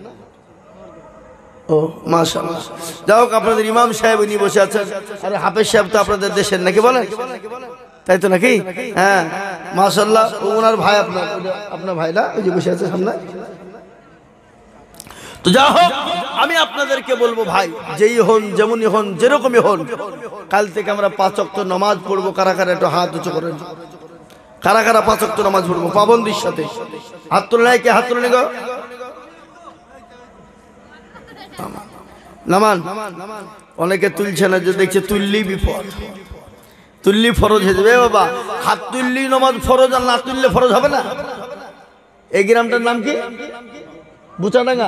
ও মাশাআল্লাহ। যাই হোক, আপনাদের ইমাম সাহেব উনি বসে আছেন। আরে হাফেজ সাহেব তো আপনাদের দেশের নাকি, বলেন তাই তো নাকি? হ্যাঁ মাশাআল্লাহ, ওনার ভাই, আপনার ভাই না, ওই যে বসে আছে সামনে। তো যা হোক, আমি আপনাদেরকে বলবো ভাই, যেই হন, যেমনই হন, যেরকমই হন, কাল থেকে আমরা 5 ওয়াক্ত নামাজ পড়বো। কারা কারা একটু হাত উঁচু করেন? কারা কারা 5 ওয়াক্ত নামাজ পড়বো পাবন্দির সাথে? হাত তুলে নাই? কে হাত তুলে নেই গো? নামান। অনেকে তুলছে না, যে দেখছে তুললেই বিপদ, তুললি ফরজ হয়ে যাবে। বাবা হাত তুললি নামাজ ফরজ, আর না তুললে ফরজ হবে না। এই গ্রামটার নাম কি? বুচাডাঙ্গা,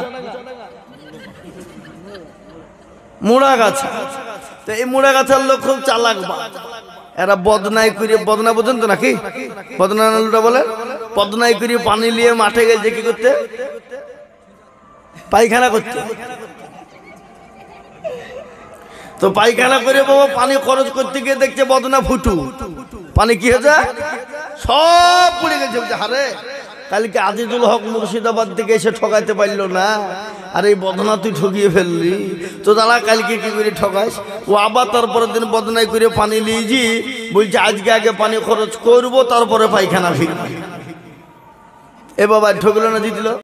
মুড়াগাছা। তো এই মুড়াগাছার লোক খুব চালাক বা, এরা বদনাই করে, বদনা বোঝেন তো নাকি? বদনা নালুটা বলে, বদনাই করে পানি নিয়ে মাঠে গেছে কি করতে? পায়খানা করতে। তো পায়খানা করে বাবা পানি খরচ করতে গিয়ে দেখছে বদনা ফুটু, পানি কি হয়েছে? সব পড়ে গেছে। হারে কালকে আজিজুল হক মুর্শিদাবাদ থেকে এসে ঠকাইতে পারলো না, আর এই বদনা তুই ঠকিয়ে ফেললি। তো দাঁড়া কালকে কি করে ঠকাস? ও আবার তারপরের দিন বদনাই করে পানি নিয়েছি, বলছে আজকে আগে পানি খরচ করবো তারপরে পায়খানা ফিরবি। এ বাবা ঠকলো না, জিতলো।